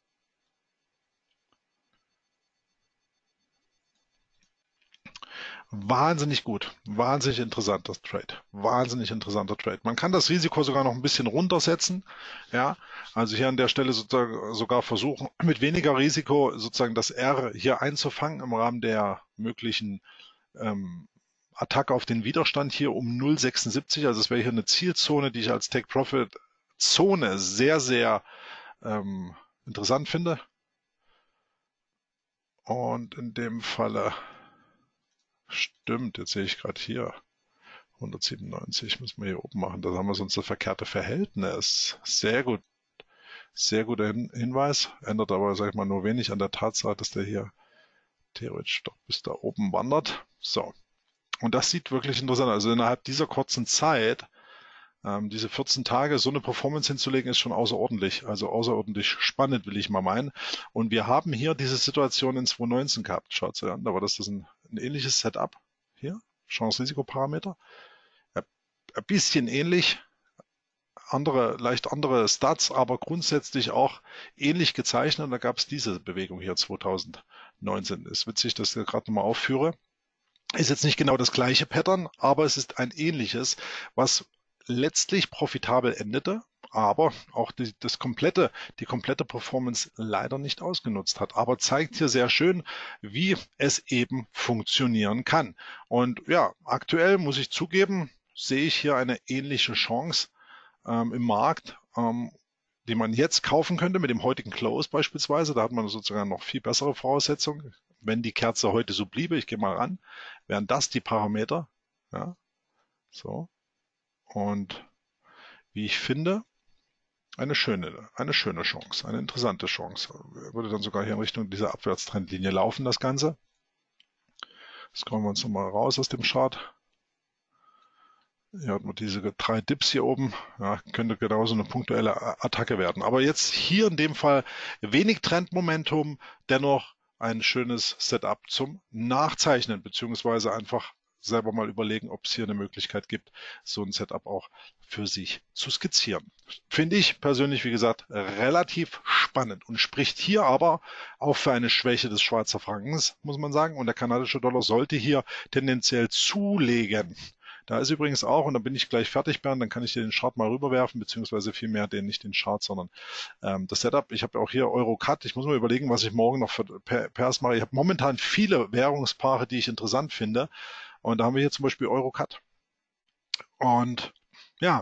Wahnsinnig gut, wahnsinnig interessanter Trade, wahnsinnig interessanter Trade. Man kann das Risiko sogar noch ein bisschen runtersetzen, ja, also hier an der Stelle sozusagen sogar versuchen, mit weniger Risiko sozusagen das R hier einzufangen im Rahmen der möglichen ähm, Attacke auf den Widerstand hier um null Komma sechsundsiebzig. Also es wäre hier eine Zielzone, die ich als Take-Profit-Zone sehr, sehr ähm, interessant finde. Und in dem Falle stimmt, jetzt sehe ich gerade hier, hundertsiebenundneunzig müssen wir hier oben machen, da haben wir sonst das verkehrte Verhältnis. Sehr gut, sehr guter Hin Hinweis, ändert aber, sag ich mal, nur wenig an der Tatsache, dass der hier theoretisch doch bis da oben wandert. So, und das sieht wirklich interessant aus. Also innerhalb dieser kurzen Zeit, ähm, diese vierzehn Tage, so eine Performance hinzulegen, ist schon außerordentlich, also außerordentlich spannend, will ich mal meinen. Und wir haben hier diese Situation in zwanzig neunzehn gehabt, schaut es an, da war das, das ein ein ähnliches Setup hier, Chance-Risiko-Parameter, ein bisschen ähnlich, andere, leicht andere Stats, aber grundsätzlich auch ähnlich gezeichnet. Und da gab es diese Bewegung hier zwanzig neunzehn. Ist witzig, dass ich das gerade nochmal aufführe. Ist jetzt nicht genau das gleiche Pattern, aber es ist ein ähnliches, was letztlich profitabel endete, aber auch die, das komplette, die komplette Performance leider nicht ausgenutzt hat. Aber zeigt hier sehr schön, wie es eben funktionieren kann. Und ja, aktuell muss ich zugeben, sehe ich hier eine ähnliche Chance ähm, im Markt, ähm, die man jetzt kaufen könnte mit dem heutigen Close beispielsweise. Da hat man sozusagen noch viel bessere Voraussetzungen. Wenn die Kerze heute so bliebe, ich gehe mal ran, wären das die Parameter. Ja, so. Und wie ich finde, eine schöne, eine schöne Chance, eine interessante Chance. Würde dann sogar hier in Richtung dieser Abwärtstrendlinie laufen, das Ganze. Scrollen wir uns nochmal raus aus dem Chart. Hier hat man diese drei Dips hier oben. Ja, könnte genauso eine punktuelle Attacke werden. Aber jetzt hier in dem Fall wenig Trendmomentum, dennoch ein schönes Setup zum Nachzeichnen, beziehungsweise einfach selber mal überlegen, ob es hier eine Möglichkeit gibt, so ein Setup auch für sich zu skizzieren. Finde ich persönlich, wie gesagt, relativ spannend und spricht hier aber auch für eine Schwäche des Schweizer Frankens, muss man sagen. Und der kanadische Dollar sollte hier tendenziell zulegen. Da ist übrigens auch, und dann bin ich gleich fertig, Bernd, dann kann ich dir den Chart mal rüberwerfen, beziehungsweise vielmehr den, nicht den Chart, sondern ähm, das Setup. Ich habe auch hier Euro-Cut. Ich muss mal überlegen, was ich morgen noch für Pairs mache. Ich habe momentan viele Währungspaare, die ich interessant finde. Und da haben wir hier zum Beispiel Euro-Cut. Und ja,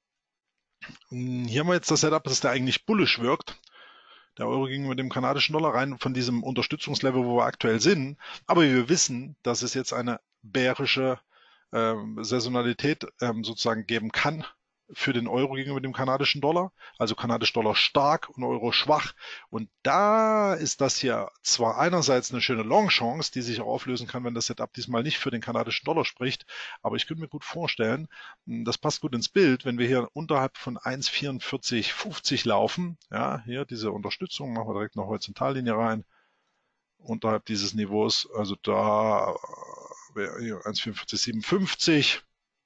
hier haben wir jetzt das Setup, dass der eigentlich bullish wirkt. Der Euro ging mit dem kanadischen Dollar rein von diesem Unterstützungslevel, wo wir aktuell sind. Aber wir wissen, dass es jetzt eine bärische ähm, Saisonalität ähm, sozusagen geben kann für den Euro gegenüber dem kanadischen Dollar, also kanadischer Dollar stark und Euro schwach. Und da ist das hier zwar einerseits eine schöne Long-Chance, die sich auch auflösen kann, wenn das Setup diesmal nicht für den kanadischen Dollar spricht, aber ich könnte mir gut vorstellen, das passt gut ins Bild, wenn wir hier unterhalb von eins Komma vierundvierzig fünfzig laufen, ja, hier diese Unterstützung, machen wir direkt eine Horizontallinie rein, unterhalb dieses Niveaus, also da wäre hier eins Komma vierundvierzig siebenundfünfzig,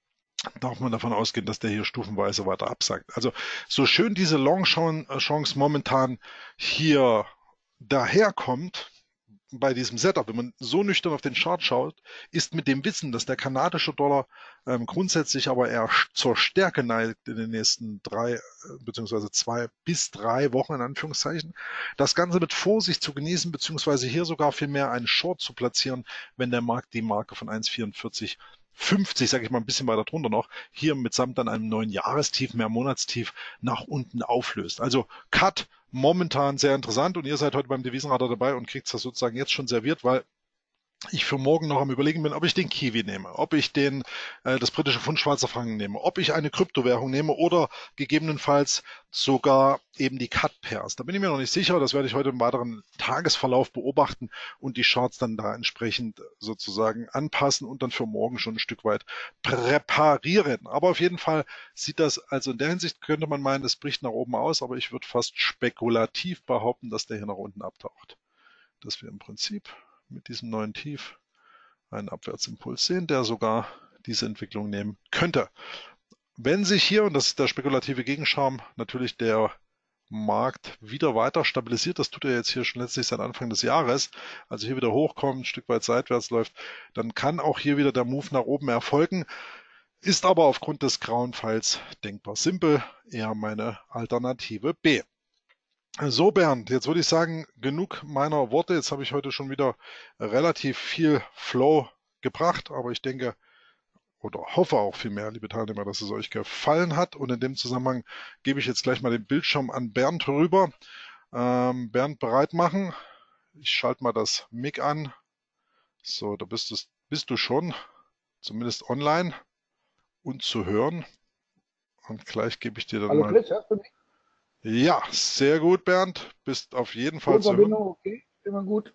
darf man davon ausgehen, dass der hier stufenweise weiter absackt. Also so schön diese Long-Chance momentan hier daherkommt bei diesem Setup, wenn man so nüchtern auf den Chart schaut, ist mit dem Wissen, dass der kanadische Dollar ähm, grundsätzlich aber eher zur Stärke neigt in den nächsten drei äh, beziehungsweise zwei bis drei Wochen in Anführungszeichen, das Ganze mit Vorsicht zu genießen, beziehungsweise hier sogar viel mehr einen Short zu platzieren, wenn der Markt die Marke von eins Komma vierundvierzig fünfzig, sage ich mal, ein bisschen weiter drunter noch, hier mitsamt dann einem neuen Jahrestief, mehr Monatstief nach unten auflöst. Also Cut momentan sehr interessant und ihr seid heute beim Devisenradar dabei und kriegt das sozusagen jetzt schon serviert, weil ich für morgen noch am Überlegen bin, ob ich den Kiwi nehme, ob ich den, äh, das britische Pfund Schweizer Franken nehme, ob ich eine Kryptowährung nehme oder gegebenenfalls sogar eben die Cut Pairs. Da bin ich mir noch nicht sicher. Das werde ich heute im weiteren Tagesverlauf beobachten und die Charts dann da entsprechend sozusagen anpassen und dann für morgen schon ein Stück weit präparieren. Aber auf jeden Fall sieht das, also in der Hinsicht könnte man meinen, es bricht nach oben aus, aber ich würde fast spekulativ behaupten, dass der hier nach unten abtaucht. Dass wir im Prinzip mit diesem neuen Tief einen Abwärtsimpuls sehen, der sogar diese Entwicklung nehmen könnte. Wenn sich hier, und das ist der spekulative Gegenschirm, natürlich der Markt wieder weiter stabilisiert, das tut er jetzt hier schon letztlich seit Anfang des Jahres, also hier wieder hochkommt, ein Stück weit seitwärts läuft, dann kann auch hier wieder der Move nach oben erfolgen, ist aber aufgrund des grauen Pfeils denkbar simpel, eher meine Alternative B. So, Bernd, jetzt würde ich sagen, genug meiner Worte. Jetzt habe ich heute schon wieder relativ viel Flow gebracht, aber ich denke oder hoffe auch vielmehr, liebe Teilnehmer, dass es euch gefallen hat. Und in dem Zusammenhang gebe ich jetzt gleich mal den Bildschirm an Bernd rüber. Ähm, Bernd, bereit machen. Ich schalte mal das Mic an. So, da bist du, bist du schon, zumindest online und zu hören. Und gleich gebe ich dir dann Hallo mal. Chris, hörst du mich? Ja, sehr gut, Bernd. Bist auf jeden Fall zu hören. Tonverbindung, okay, immer gut.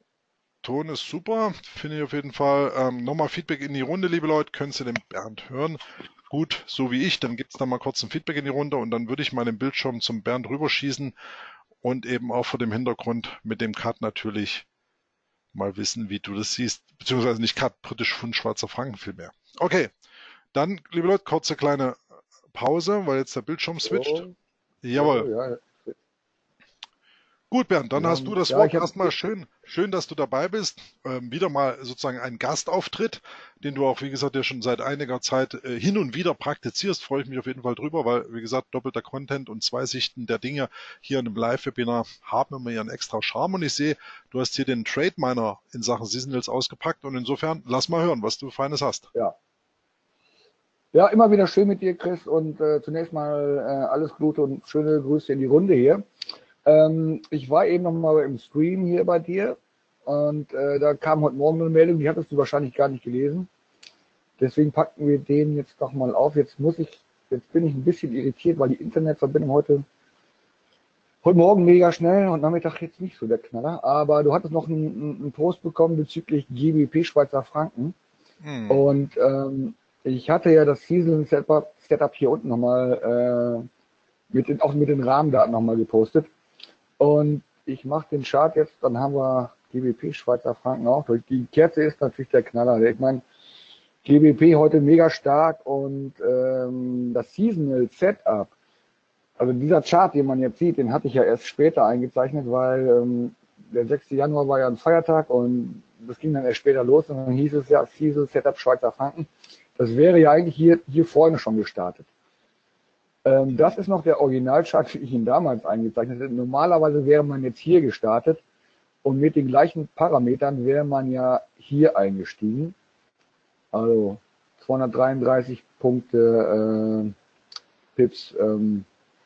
Ton ist super, finde ich auf jeden Fall. Ähm, nochmal Feedback in die Runde, liebe Leute. Können Sie den Bernd hören? Gut, so wie ich. Dann gibt es da mal kurz ein Feedback in die Runde und dann würde ich mal den Bildschirm zum Bernd rüberschießen und eben auch vor dem Hintergrund mit dem Cut natürlich mal wissen, wie du das siehst. Beziehungsweise nicht Cut, britisch Pfund Schweizer Franken vielmehr. Okay, dann, liebe Leute, kurze kleine Pause, weil jetzt der Bildschirm switcht. So, Jawohl. so, ja. Gut, Bernd, dann Wir hast haben- du das ja, Wort. ich hab- Erstmal schön, schön, dass du dabei bist. Ähm, wieder mal sozusagen ein Gastauftritt, den du auch, wie gesagt, ja schon seit einiger Zeit äh, hin und wieder praktizierst. Freue ich mich auf jeden Fall drüber, weil, wie gesagt, doppelter Content und zwei Sichten der Dinge hier in einem Live-Webinar haben immer ihren extra Charme. Und ich sehe, du hast hier den Trade Miner in Sachen Seasonals ausgepackt. Und insofern, lass mal hören, was du Feines hast. Ja. Ja, immer wieder schön mit dir, Chris. Und äh, zunächst mal äh, alles Gute und schöne Grüße in die Runde hier. Ähm, ich war eben noch mal im Stream hier bei dir und äh, da kam heute Morgen eine Meldung, die hattest du wahrscheinlich gar nicht gelesen. Deswegen packen wir den jetzt noch mal auf. Jetzt muss ich, jetzt bin ich ein bisschen irritiert, weil die Internetverbindung heute heute Morgen mega schnell und Nachmittag jetzt nicht so der Knaller. Aber du hattest noch einen, einen Post bekommen bezüglich G B P Schweizer Franken. Hm. Und ähm, ich hatte ja das Season Setup, Setup hier unten nochmal äh, mit den, auch mit den Rahmendaten nochmal gepostet. Und ich mache den Chart jetzt, dann haben wir G B P Schweizer Franken auch. Die Kerze ist natürlich der Knaller. Ich meine, G B P heute mega stark und ähm, das Seasonal Setup, also dieser Chart, den man jetzt sieht, den hatte ich ja erst später eingezeichnet, weil ähm, der sechste Januar war ja ein Feiertag und das ging dann erst später los und dann hieß es ja Seasonal Setup Schweizer Franken. Das wäre ja eigentlich hier, hier vorne schon gestartet. Ähm, das ist noch der Originalchart, wie ich ihn damals eingezeichnet hätte. Normalerweise wäre man jetzt hier gestartet und mit den gleichen Parametern wäre man ja hier eingestiegen. Also zweihundertdreiunddreißig Punkte äh, Pips ähm,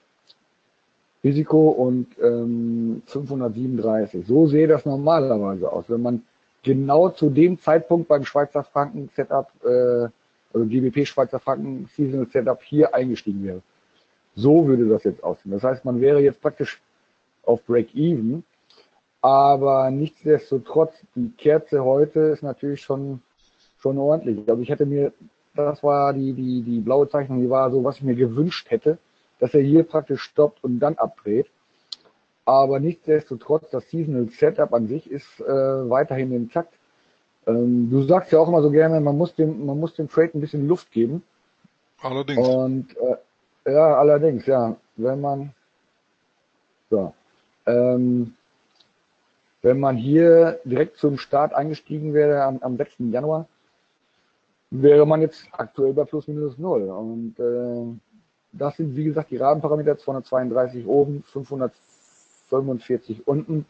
Risiko und ähm, fünfhundertsiebenunddreißig. So sehe das normalerweise aus. Wenn man genau zu dem Zeitpunkt beim Schweizer Franken Setup äh, also G B P Schweizer Franken Seasonal Setup hier eingestiegen wäre. So würde das jetzt aussehen. Das heißt, man wäre jetzt praktisch auf Break-Even, aber nichtsdestotrotz, die Kerze heute ist natürlich schon, schon ordentlich. Also ich hätte mir, das war die, die, die blaue Zeichnung, die war so, was ich mir gewünscht hätte, dass er hier praktisch stoppt und dann abdreht. Aber nichtsdestotrotz, das Seasonal Setup an sich ist äh, weiterhin intakt. Ähm, du sagst ja auch immer so gerne, man muss dem, man muss dem Trade ein bisschen Luft geben. Allerdings. Und äh, ja, allerdings, ja, wenn man so, ähm, wenn man hier direkt zum Start eingestiegen wäre am, am sechsten Januar, wäre man jetzt aktuell bei plus minus null. Und äh, das sind, wie gesagt, die Rahmenparameter zweihundertzweiunddreißig oben, fünfhundertfünfundvierzig unten.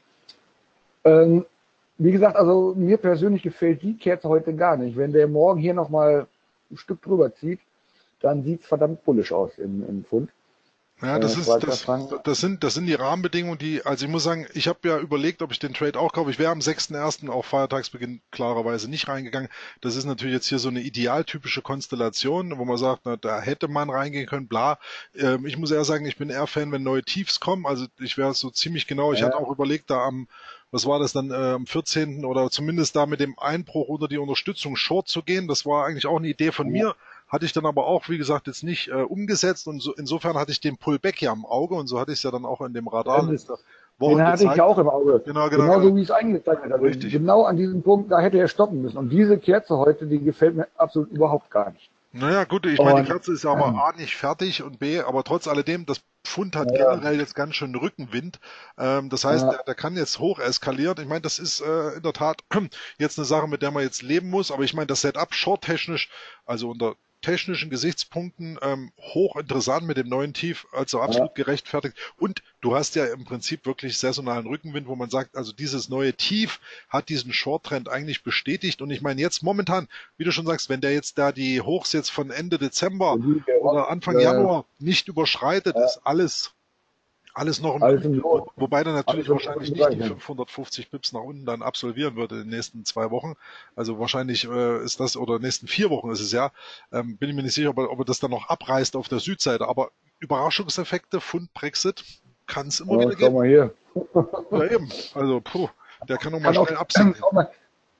Ähm, wie gesagt, also mir persönlich gefällt die Kerze heute gar nicht. Wenn der morgen hier nochmal ein Stück drüber zieht, dann sieht es verdammt bullisch aus im, im Pfund. Ja, das Äh, ist, Schweizer das, Franken. das sind, das sind die Rahmenbedingungen, die, also ich muss sagen, ich habe ja überlegt, ob ich den Trade auch kaufe. Ich wäre am sechsten ersten auch Feiertagsbeginn klarerweise nicht reingegangen. Das ist natürlich jetzt hier so eine idealtypische Konstellation, wo man sagt, na, da hätte man reingehen können, bla. Ähm, ich muss eher sagen, ich bin eher Fan, wenn neue Tiefs kommen. Also ich wäre so ziemlich genau, ich hatte Ja, auch überlegt, da am, was war das dann, äh, am vierzehnten oder zumindest da mit dem Einbruch unter die Unterstützung Short zu gehen. Das war eigentlich auch eine Idee von ja, mir. Hatte ich dann aber auch, wie gesagt, jetzt nicht äh, umgesetzt und so, insofern hatte ich den Pullback ja im Auge und so hatte ich es ja dann auch in dem Radar das, letzte Woche den hatte ich ja gezeigt. auch im Auge. Genau, genau, genau. Genauso wie es eingezeichnet hat. Also Richtig. genau an diesem Punkt, da hätte er stoppen müssen. Und diese Kerze heute, die gefällt mir absolut überhaupt gar nicht. Naja, gut, ich meine, die Und Kerze ist ja aber A nicht fertig und B, aber trotz alledem, das Pfund hat naja, generell jetzt ganz schön Rückenwind. Ähm, das heißt, ja, der, der kann jetzt hoch eskalieren. Ich meine, das ist äh, in der Tat jetzt eine Sache, mit der man jetzt leben muss, aber ich meine, das Setup short-technisch, also unter technischen Gesichtspunkten ähm, hochinteressant mit dem neuen Tief, also ja, absolut gerechtfertigt. Und du hast ja im Prinzip wirklich saisonalen Rückenwind, wo man sagt, also dieses neue Tief hat diesen Short-Trend eigentlich bestätigt. Und ich meine, jetzt momentan, wie du schon sagst, wenn der jetzt da die Hochs jetzt von Ende Dezember die, der Rock, oder Anfang äh, Januar nicht überschreitet, ist alles alles noch im alles Grün, im Lot, wo, wobei er alles natürlich im wahrscheinlich roten nicht die Bereich. Ja. fünfhundertfünfzig Pips nach unten dann absolvieren wird in den nächsten zwei Wochen. Also wahrscheinlich äh, ist das, oder nächsten vier Wochen ist es ja, ähm, bin ich mir nicht sicher, ob er, ob er das dann noch abreißt auf der Südseite. Aber Überraschungseffekte, Pfund Brexit, kann es immer Ja, wieder schau geben. mal hier. Ja eben, also puh, der kann auch mal Kann auch, schnell absinken. schau, mal,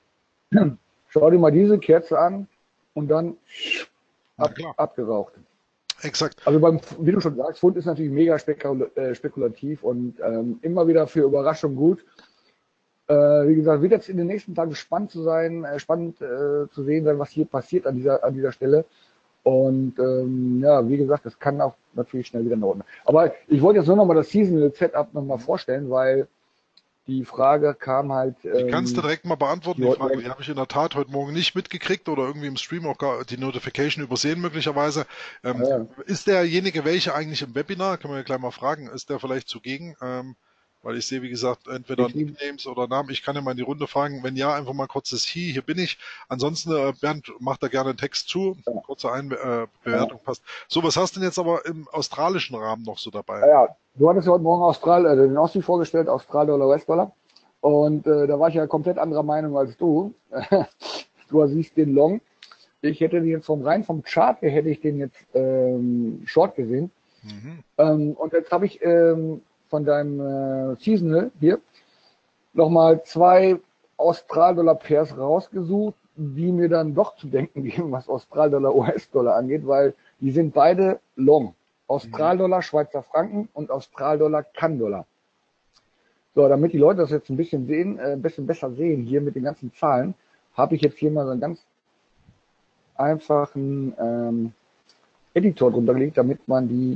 schau dir mal diese Kerze an und dann Na ab, klar, abgeraucht. exakt. Also beim, wie du schon sagst, Pfund ist natürlich mega spekul äh, spekulativ und ähm, immer wieder für Überraschung gut. Äh, wie gesagt, wird jetzt in den nächsten Tagen spannend zu sein, äh, spannend äh, zu sehen sein, was hier passiert an dieser, an dieser Stelle. Und ähm, ja, wie gesagt, das kann auch natürlich schnell wieder nach unten. Aber ich wollte jetzt nur noch mal das Seasonal Setup noch mal vorstellen, weil die Frage kam halt, Die kannst du ähm, direkt mal beantworten, die die heute Frage. Morgen, Die habe ich in der Tat heute Morgen nicht mitgekriegt oder irgendwie im Stream auch gar die Notification übersehen möglicherweise. Ähm, äh, ist derjenige welche eigentlich im Webinar? Können wir ja gleich mal fragen. Ist der vielleicht zugegen? Ähm, weil ich sehe, wie gesagt, entweder ich, Nicknames oder Namen. Ich kann ja mal in die Runde fragen. Wenn ja, einfach mal kurzes Hi, hier bin ich. Ansonsten, äh, Bernd, macht da gerne einen Text zu. ja, Kurze Einbe äh, ja. Bewertung passt. So, was hast du denn jetzt aber im australischen Rahmen noch so dabei? Ja, du hattest ja heute Morgen Austral, äh, den Aussie vorgestellt, Australdollar, U S-Dollar. Und äh, da war ich ja komplett anderer Meinung als du. Du siehst den Long. Ich hätte den jetzt vom rein vom Chart her hätte ich den jetzt ähm, Short gesehen. Mhm. Ähm, und jetzt habe ich ähm, von deinem äh, Seasonal hier nochmal zwei Australdollar-Pairs rausgesucht, die mir dann doch zu denken geben, was Australdollar, U S-Dollar angeht, weil die sind beide Long. Australdollar, Schweizer Franken und Australdollar, Kann-Dollar. So, damit die Leute das jetzt ein bisschen sehen, äh, ein bisschen besser sehen hier mit den ganzen Zahlen, habe ich jetzt hier mal so einen ganz einfachen ähm, Editor drunter gelegt, damit man die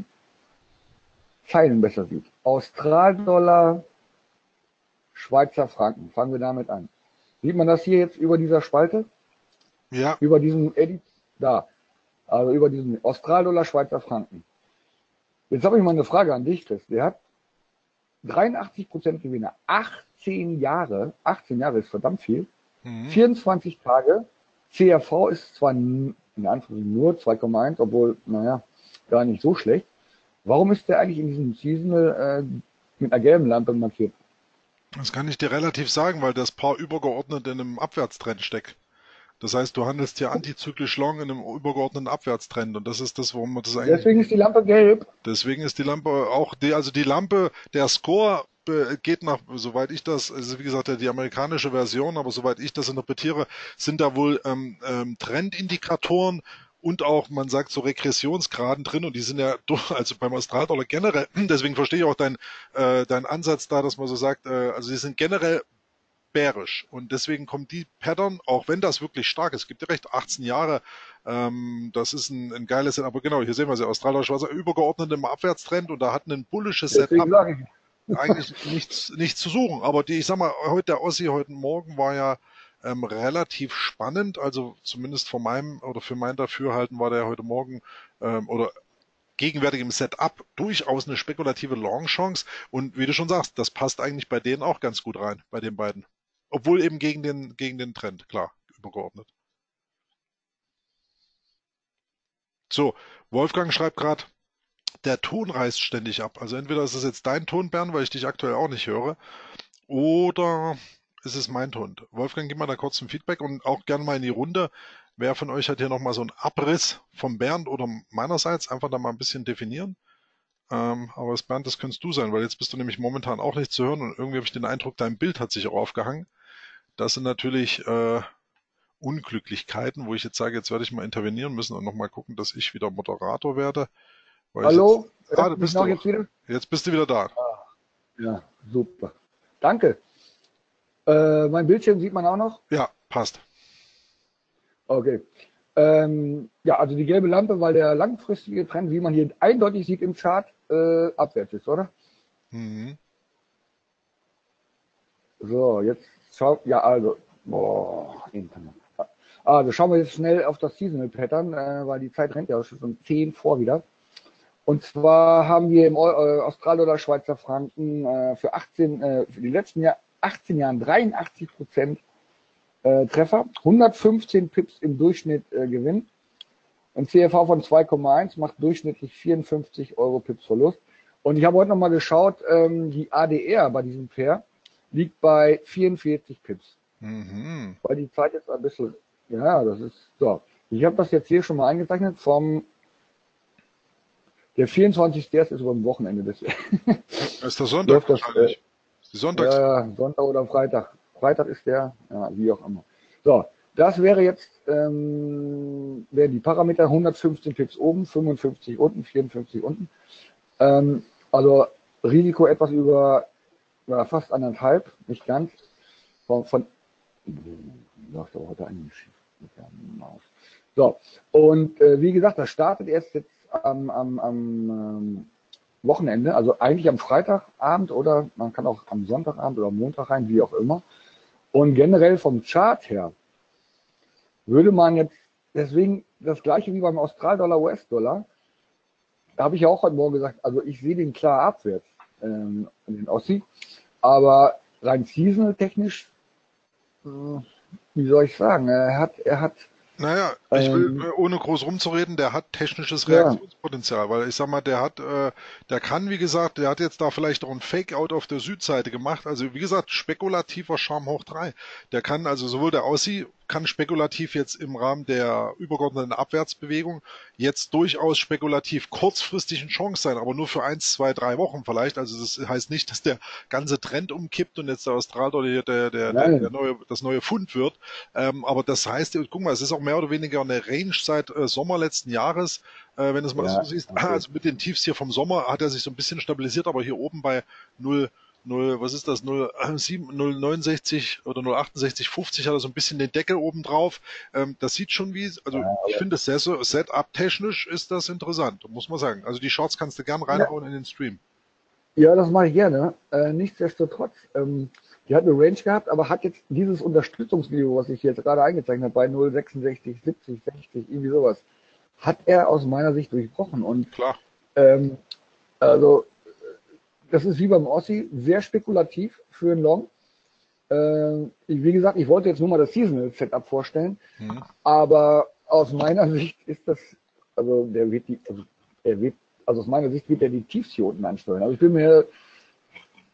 Zeilen besser sieht. Australdollar, Schweizer Franken. Fangen wir damit an. Sieht man das hier jetzt über dieser Spalte? Ja, Über diesen Edit? Da. Also über diesen Australdollar, Schweizer Franken. Jetzt habe ich mal eine Frage an dich, Chris. Der hat dreiundachtzig Prozent Gewinner. achtzehn Jahre. achtzehn Jahre ist verdammt viel. mhm. vierundzwanzig Tage. C R V ist zwar in Anführungszeichen nur zwei Komma eins, obwohl, naja, gar nicht so schlecht. Warum ist der eigentlich in diesem Seasonal äh, mit einer gelben Lampe markiert? Das kann ich dir relativ sagen, weil das Paar übergeordnet in einem Abwärtstrend steckt. Das heißt, du handelst hier antizyklisch long in einem übergeordneten Abwärtstrend und das ist das, warum man das eigentlich. Deswegen ist die Lampe gelb. Deswegen ist die Lampe auch, die, also die Lampe, der Score äh, geht nach, soweit ich das, also wie gesagt, die amerikanische Version, aber soweit ich das interpretiere, sind da wohl ähm, ähm, Trendindikatoren und auch, man sagt, so Regressionsgraden drin und die sind ja, durch, also beim Australdollar generell, deswegen verstehe ich auch deinen äh, deinen Ansatz da, dass man so sagt, äh, also die sind generell bärisch und deswegen kommt die Pattern, auch wenn das wirklich stark ist, gibt ja recht, achtzehn Jahre, ähm, das ist ein, ein geiles, aber genau, hier sehen wir sie, Australier Schwarzer übergeordnet im Abwärtstrend und da hat ein bullisches Deswegen Setup sage ich. eigentlich nichts, nichts zu suchen, aber die, ich sag mal, heute der Ossi heute Morgen war ja ähm, relativ spannend, also zumindest von meinem oder für mein Dafürhalten war der heute Morgen ähm, oder gegenwärtig im Setup durchaus eine spekulative Long-Chance und wie du schon sagst, das passt eigentlich bei denen auch ganz gut rein, bei den beiden. Obwohl eben gegen den, gegen den Trend, klar, übergeordnet. So, Wolfgang schreibt gerade, der Ton reißt ständig ab. Also entweder ist es jetzt dein Ton, Bernd, weil ich dich aktuell auch nicht höre, oder ist es mein Ton. Wolfgang, gib mal da kurz ein Feedback und auch gerne mal in die Runde. Wer von euch hat hier nochmal so einen Abriss vom Bernd oder meinerseits? Einfach da mal ein bisschen definieren. Ähm, aber das Bernd, das könntest du sein, weil jetzt bist du nämlich momentan auch nicht zu hören und irgendwie habe ich den Eindruck, dein Bild hat sich auch aufgehangen. Das sind natürlich äh, Unglücklichkeiten, wo ich jetzt sage, jetzt werde ich mal intervenieren müssen und nochmal gucken, dass ich wieder Moderator werde. Weil Hallo? Ich jetzt, ah, da Hört mich bist noch du. jetzt wieder? Jetzt bist du wieder da. Ja, super. Danke. Äh, mein Bildschirm sieht man auch noch? Ja, passt. Okay. Ähm, ja, also die gelbe Lampe, weil der langfristige Trend, wie man hier eindeutig sieht im Chart, äh, abwärts ist, oder? Mhm. So, jetzt schaut, ja, also, boah, Internet. Also schauen wir jetzt schnell auf das Seasonal Pattern, äh, weil die Zeit rennt ja schon um zehn vor wieder. Und zwar haben wir im Eu äh, Australdollar Schweizer Franken äh, für achtzehn, äh, für die letzten Jahr, achtzehn Jahren dreiundachtzig Prozent äh, Treffer, hundertfünfzehn Pips im Durchschnitt äh, Gewinn. Ein C F V von zwei Komma eins macht durchschnittlich vierundfünfzig Euro Pips Verlust. Und ich habe heute nochmal geschaut, ähm, die A D R bei diesem Pair liegt bei vierundvierzig Pips. Mhm. Weil die Zeit jetzt ein bisschen, ja, das ist so. Ich habe das jetzt hier schon mal eingezeichnet vom, der vierundzwanzigste ist über dem Wochenende. Deswegen Das ist der Sonntag läuft das, äh, wahrscheinlich. Die Sonntags. ja, ja, Sonntag oder Freitag. Freitag ist der, ja, wie auch immer. So, das wäre jetzt, ähm, wären die Parameter hundertfünfzehn Pips oben, fünfundfünfzig unten, vierundfünfzig unten. Ähm, also Risiko etwas über ja, fast anderthalb, nicht ganz. Von, von läuft aber heute eigentlich schief mit der Maus. So, und äh, wie gesagt, das startet erst jetzt am, am, am ähm, Wochenende, also eigentlich am Freitagabend oder man kann auch am Sonntagabend oder Montag rein, wie auch immer. Und generell vom Chart her würde man jetzt, deswegen das gleiche wie beim Australdollar, U S-Dollar, da habe ich ja auch heute Morgen gesagt, also ich sehe den klar abwärts, ähm, den Aussie, aber rein seasonal technisch, äh, wie soll ich sagen, er hat, er hat Naja, ich will, ähm, äh, ohne groß rumzureden, der hat technisches ja, Reaktionspotenzial, weil ich sag mal, der hat, äh, der kann, wie gesagt, der hat jetzt da vielleicht auch ein Fake-Out auf der Südseite gemacht. Also wie gesagt, spekulativer Charme hoch drei. Der kann also sowohl der Aussie kann spekulativ jetzt im Rahmen der übergeordneten Abwärtsbewegung jetzt durchaus spekulativ kurzfristig eine Chance sein, aber nur für eins, zwei, drei Wochen vielleicht. Also das heißt nicht, dass der ganze Trend umkippt und jetzt der Australdollar hier der, der, der, der nein, neue, das neue Pfund wird. Ähm, aber das heißt, guck mal, es ist auch mehr oder weniger eine Range seit äh, Sommer letzten Jahres. Äh, wenn du es mal so ja, siehst, okay. also mit den Tiefs hier vom Sommer hat er sich so ein bisschen stabilisiert, aber hier oben bei null, null, was ist das, null Komma sieben, null Komma neunundsechzig oder null Komma achtundsechzig fünfzig hat er so ein bisschen den Deckel oben drauf. Ähm, das sieht schon wie, also ich finde das sehr so, Setup-technisch ist das interessant, muss man sagen. Also die Shorts kannst du gern Ja, reinhauen in den Stream. ja, das mache ich gerne. Äh, nichtsdestotrotz, ähm, die hat eine Range gehabt, aber hat jetzt dieses Unterstützungsniveau, was ich jetzt gerade eingezeichnet habe, bei null Komma sechsundsechzig, siebzig, sechzig, irgendwie sowas, hat er aus meiner Sicht durchbrochen. Und Klar. ähm, also das ist wie beim Ossi, sehr spekulativ für einen Long. Äh, ich, wie gesagt, ich wollte jetzt nur mal das Seasonal Setup vorstellen, Hm. aber aus meiner Sicht ist das, also der wird die, also er wird, also aus meiner Sicht wird er die Tiefs hier unten ansteuern. Also ich bin mir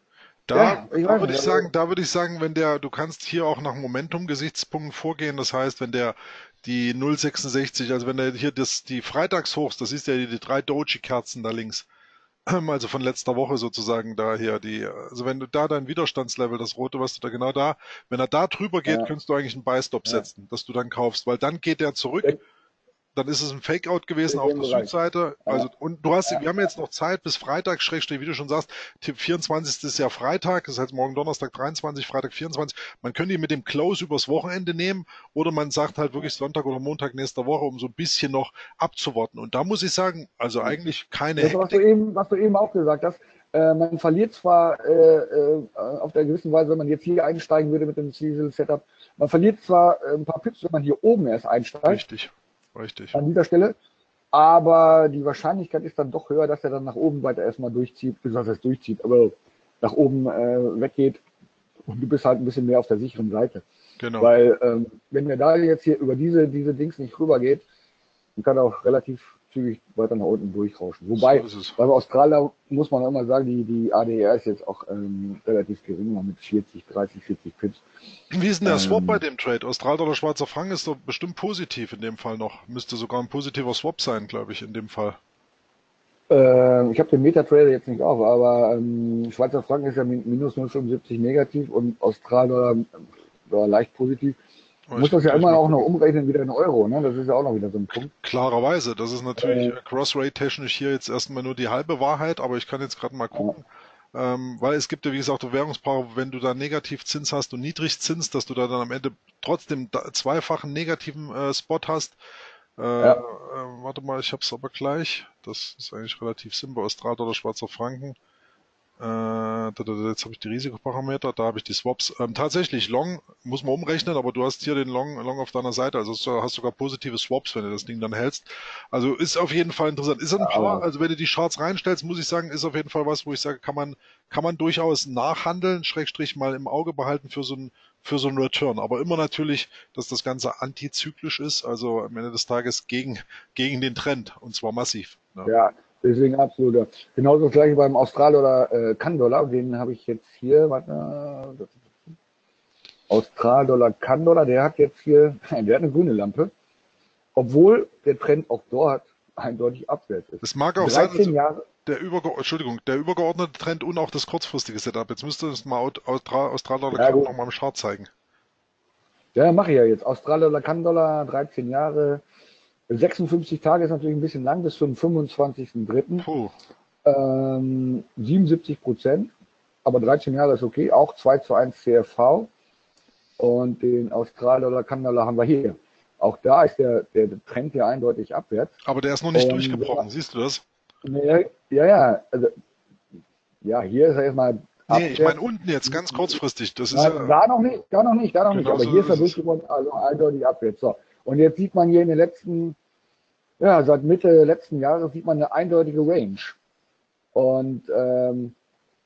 Da, Ja, ich da weiß würde nicht. ich sagen, Also, da würde ich sagen, wenn der, du kannst hier auch nach Momentum-Gesichtspunkten vorgehen. Das heißt, wenn der die null Komma sechsundsechzig, also wenn der hier das, die Freitagshochs, das ist ja die, die drei Doji-Kerzen da links, also von letzter Woche sozusagen da hier, die, also wenn du da dein Widerstandslevel, das rote, was du da genau da, wenn er da drüber geht, ja, kannst du eigentlich einen Buy-Stop ja. setzen, dass du dann kaufst, weil dann geht der zurück, In, dann ist es ein Fake-Out gewesen in auf dem der Bereich. Südseite. Ja, Also, und du hast, ja, wir haben jetzt noch Zeit bis Freitag, Schrägstrich, wie du schon sagst, Tipp vierundzwanzigste ist ja Freitag, das heißt morgen Donnerstag dreiundzwanzig, Freitag vierundzwanzig. Man könnte die mit dem Close übers Wochenende nehmen oder man sagt halt wirklich Sonntag oder Montag nächster Woche, um so ein bisschen noch abzuwarten. Und da muss ich sagen, also ja. eigentlich keine Das, was du Hektik. eben, was du eben auch gesagt hast, äh, man verliert zwar äh, äh, auf der gewissen Weise, wenn man jetzt hier einsteigen würde mit dem Cecil-Setup, man verliert zwar äh, ein paar Pips, wenn man hier oben erst einsteigt, Richtig, richtig. an dieser Stelle, aber die Wahrscheinlichkeit ist dann doch höher, dass er dann nach oben weiter erstmal durchzieht, bis was er durchzieht, aber nach oben äh, weggeht und du bist halt ein bisschen mehr auf der sicheren Seite. Genau. Weil ähm, wenn er da jetzt hier über diese, diese Dings nicht rübergeht, dann kann er auch relativ zügig weiter nach unten durchrauschen. So Wobei, ist es. beim Australier muss man auch immer sagen, die, die A D R ist jetzt auch ähm, relativ gering, mit vierzig, dreißig, vierzig Pips. Wie ist denn der Swap bei Ähm, dem Trade? Australdollar, Schweizer Franken ist doch bestimmt positiv in dem Fall noch. Müsste sogar ein positiver Swap sein, glaube ich, in dem Fall. äh, ich habe den Metatrader jetzt nicht auf, aber ähm, Schweizer Franken ist ja min- minus null Komma fünfundsiebzig negativ und Australier äh, war leicht positiv. Aber Muss ich das kann ja gleich immer mal auch noch gucken. umrechnen wieder in Euro, ne? Das ist ja auch noch wieder so ein Punkt. Klarerweise, das ist natürlich Äh, äh, Cross-Rate-technisch hier jetzt erstmal nur die halbe Wahrheit, aber ich kann jetzt gerade mal ja, gucken, ähm, weil es gibt ja, wie gesagt, Währungspaare, wenn du da Negativzins hast und Niedrigzins, dass du da dann am Ende trotzdem da zweifachen negativen äh, Spot hast. Äh, äh, ja, warte mal, ich habe es aber gleich. Das ist eigentlich relativ simpel. Australdollar, Schweizer Franken. Äh, da, da, da, jetzt habe ich die Risikoparameter, da habe ich die Swaps. Ähm, tatsächlich, Long muss man umrechnen, aber du hast hier den Long, Long auf deiner Seite, also hast du hast sogar positive Swaps, wenn du das Ding dann hältst. Also ist auf jeden Fall interessant. Ist ein paar, aber also wenn du die Charts reinstellst, muss ich sagen, ist auf jeden Fall was, wo ich sage, kann man, kann man durchaus nachhandeln, Schrägstrich mal im Auge behalten für so ein für so einen Return. Aber immer natürlich, dass das Ganze antizyklisch ist, also am Ende des Tages gegen, gegen den Trend und zwar massiv. Ne? ja, deswegen absolut. Ja. Genauso das gleiche beim Austral- oder äh, Kann-Dollar. Den habe ich jetzt hier, warte, das Austral-Dollar, Kann-Dollar, der hat jetzt hier, der hat eine grüne Lampe, obwohl der Trend auch dort eindeutig abwärts ist. Es mag auch sein, also dreizehn Jahre, der, Überge Entschuldigung, der übergeordnete Trend und auch das kurzfristige Setup. Jetzt müsste es mal Aut- Austra Australdollar ja gerade gut, noch mal im Chart zeigen. ja, mache ich ja jetzt. Austral-Dollar, Kann-Dollar, dreizehn Jahre, sechsundfünfzig Tage ist natürlich ein bisschen lang, bis zum fünfundzwanzigsten dritten Puh. Ähm, siebenundsiebzig Prozent, aber dreizehn Jahre ist okay, auch zwei zu eins C F V. Und den Austral-Dollar, Kann-Dollar haben wir hier. Auch da ist der, der Trend ja eindeutig abwärts. Aber der ist noch nicht Und durchgebrochen, siehst du das? ja, ja, ja, also, ja, hier ist er erstmal Nee, ich meine abwärts. unten jetzt, ganz kurzfristig. Das ist Nein, ja, da noch nicht, da noch nicht, da noch nicht. genau Aber hier so ist er ist es. durchgebrochen, also eindeutig abwärts. So. Und jetzt sieht man hier in den letzten, ja, seit Mitte letzten Jahres sieht man eine eindeutige Range. Und ähm,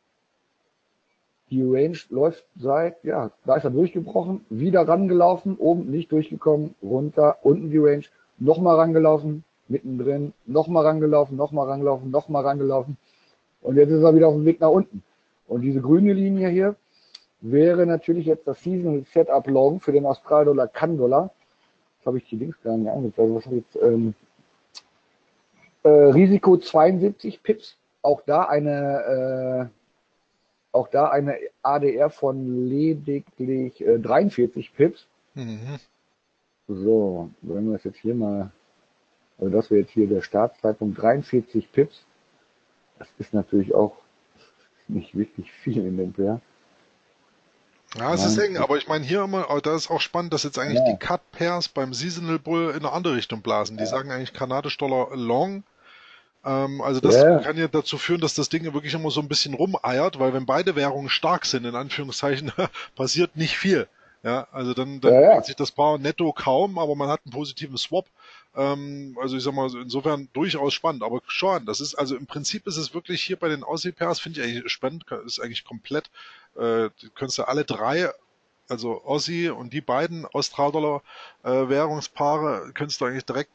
die Range läuft seit, ja, da ist er durchgebrochen, wieder rangelaufen, oben nicht durchgekommen, runter, unten die Range, nochmal rangelaufen, mittendrin, nochmal rangelaufen, nochmal rangelaufen, nochmal rangelaufen. Und jetzt ist er wieder auf dem Weg nach unten. Und diese grüne Linie hier wäre natürlich jetzt das Seasonal Setup Long für den Austral-Dollar, Kann-Dollar. Das habe ich die Links gar nicht angezeigt. Also was habe ich jetzt? Ähm, äh, Risiko zweiundsiebzig Pips. Auch da eine, äh, auch da eine A D R von lediglich äh, dreiundvierzig Pips. Mhm. So, wenn wir das jetzt hier mal, also das wäre jetzt hier der Startzeitpunkt, dreiundvierzig Pips. Das ist natürlich auch nicht wirklich viel in dem Pair. Ja, es ist eng, aber ich meine hier immer, oh, da ist auch spannend, dass jetzt eigentlich die Ja, Cut Pairs beim Seasonal Bull in eine andere Richtung blasen. Die sagen eigentlich kanadisch Dollar Long. Ähm, also das ja, kann ja dazu führen, dass das Ding wirklich immer so ein bisschen rumeiert, weil wenn beide Währungen stark sind, in Anführungszeichen, passiert nicht viel. Ja, also dann, dann ja, bewegt ja, sich das Paar netto kaum, aber man hat einen positiven Swap. Ähm, also ich sag mal, insofern durchaus spannend. Aber schon, das ist, also im Prinzip ist es wirklich hier bei den Aussie-Pairs, finde ich eigentlich spannend, ist eigentlich komplett, äh, du könntest ja alle drei, also Aussie und die beiden Austral-Dollar äh, Währungspaare, könntest du eigentlich direkt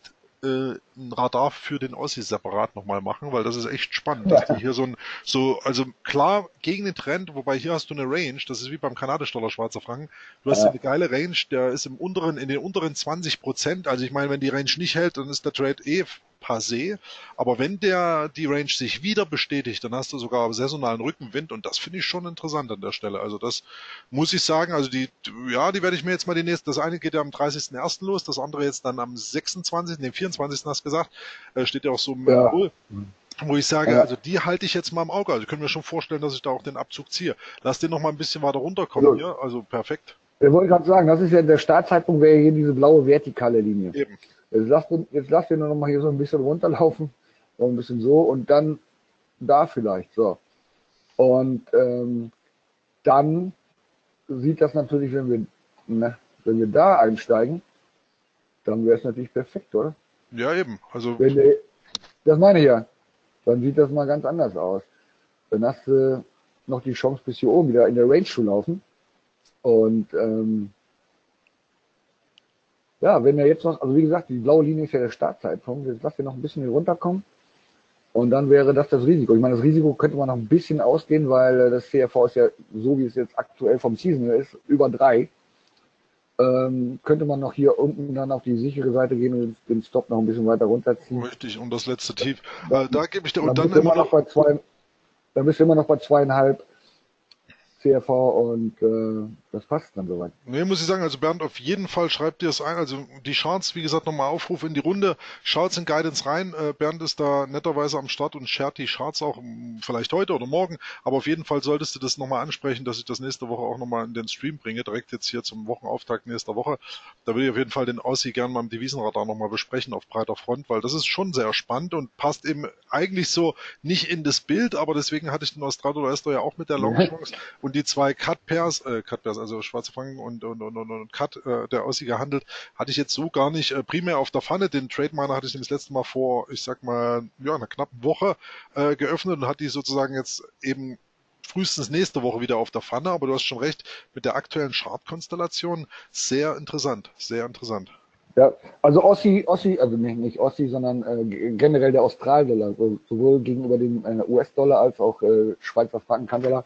äh, ein Radar für den Aussie separat nochmal machen, weil das ist echt spannend, dass die hier so ein, so, also klar gegen den Trend, wobei hier hast du eine Range, das ist wie beim kanadisch-Dollar Schweizer Franken, du hast hier eine geile Range, der ist im unteren, in den unteren zwanzig Prozent, also ich meine, wenn die Range nicht hält, dann ist der Trade eh passé, aber wenn der, die Range sich wieder bestätigt, dann hast du sogar saisonalen Rückenwind und das finde ich schon interessant an der Stelle, also das muss ich sagen, also die, ja, die werde ich mir jetzt mal die nächsten, das eine geht ja am dreißigsten ersten los, das andere jetzt dann am sechsundzwanzigsten, den vierundzwanzigsten hast du gesagt, äh, steht ja auch so im Ja. April, wo ich sage, Ja. also die halte ich jetzt mal im Auge, also können wir schon vorstellen, dass ich da auch den Abzug ziehe. Lass den noch mal ein bisschen weiter runterkommen Also- hier, also perfekt. Ich wollte gerade sagen, das ist ja der Startzeitpunkt, wäre hier diese blaue vertikale Linie. Eben. Jetzt lasst, ihn- jetzt lasst ihr nur noch mal hier so ein bisschen runterlaufen, so ein bisschen so und dann da vielleicht so. Und ähm, dann sieht das natürlich, wenn wir, ne, wenn wir da einsteigen, dann wäre es natürlich perfekt, oder? Ja, eben. Also Wenn der, das meine ich ja. Dann sieht das mal ganz anders aus. Dann hast du noch die Chance, bis hier oben wieder in der Range zu laufen. Und ähm, ja, wenn er jetzt noch, also wie gesagt, die blaue Linie ist ja der Startzeitpunkt, jetzt lasst ihr noch ein bisschen hier runterkommen und dann wäre das das Risiko. Ich meine, das Risiko könnte man noch ein bisschen ausgehen, weil äh, das C R V ist ja, so wie es jetzt aktuell vom Season ist, über drei. Ähm, könnte man noch hier unten dann auf die sichere Seite gehen und den Stop noch ein bisschen weiter runterziehen. richtig, und das letzte Tief. Äh, da gebe ich dir, Dann und dann bist du immer immer noch noch, bei zwei, dann bist du immer noch bei zweieinhalb C R V und äh, das passt dann soweit. nee, muss ich sagen, also Bernd, auf jeden Fall schreibt dir es ein. Also die Charts, wie gesagt, nochmal Aufruf in die Runde. Schaut's in Guidance rein. Äh, Bernd ist da netterweise am Start und shared die Charts auch m, vielleicht heute oder morgen. Aber auf jeden Fall solltest du das nochmal ansprechen, dass ich das nächste Woche auch nochmal in den Stream bringe, direkt jetzt hier zum Wochenauftakt nächster Woche. Da will ich auf jeden Fall den Aussie gerne mal im Devisenradar nochmal besprechen auf breiter Front, weil das ist schon sehr spannend und passt eben eigentlich so nicht in das Bild, aber deswegen hatte ich den Australdollar ja auch mit der Long-Chance und die zwei Cut-Pairs, äh, Cut-Pairs, also Schwarze Franken und, und, und, und, und Cut, äh, der Aussie gehandelt, hatte ich jetzt so gar nicht äh, primär auf der Pfanne. Den Trade Miner hatte ich das letzte Mal vor, ich sag mal, ja, einer knappen Woche äh, geöffnet und hatte die sozusagen jetzt eben frühestens nächste Woche wieder auf der Pfanne, aber du hast schon recht, mit der aktuellen Chart-Konstellation sehr interessant, sehr interessant. Ja, also Ossi, Ossi, also nicht, nicht Ossi, sondern äh, g- generell der Australdollar, also sowohl gegenüber dem äh, U S-Dollar als auch äh, Schweizer Franken, Kanadollar.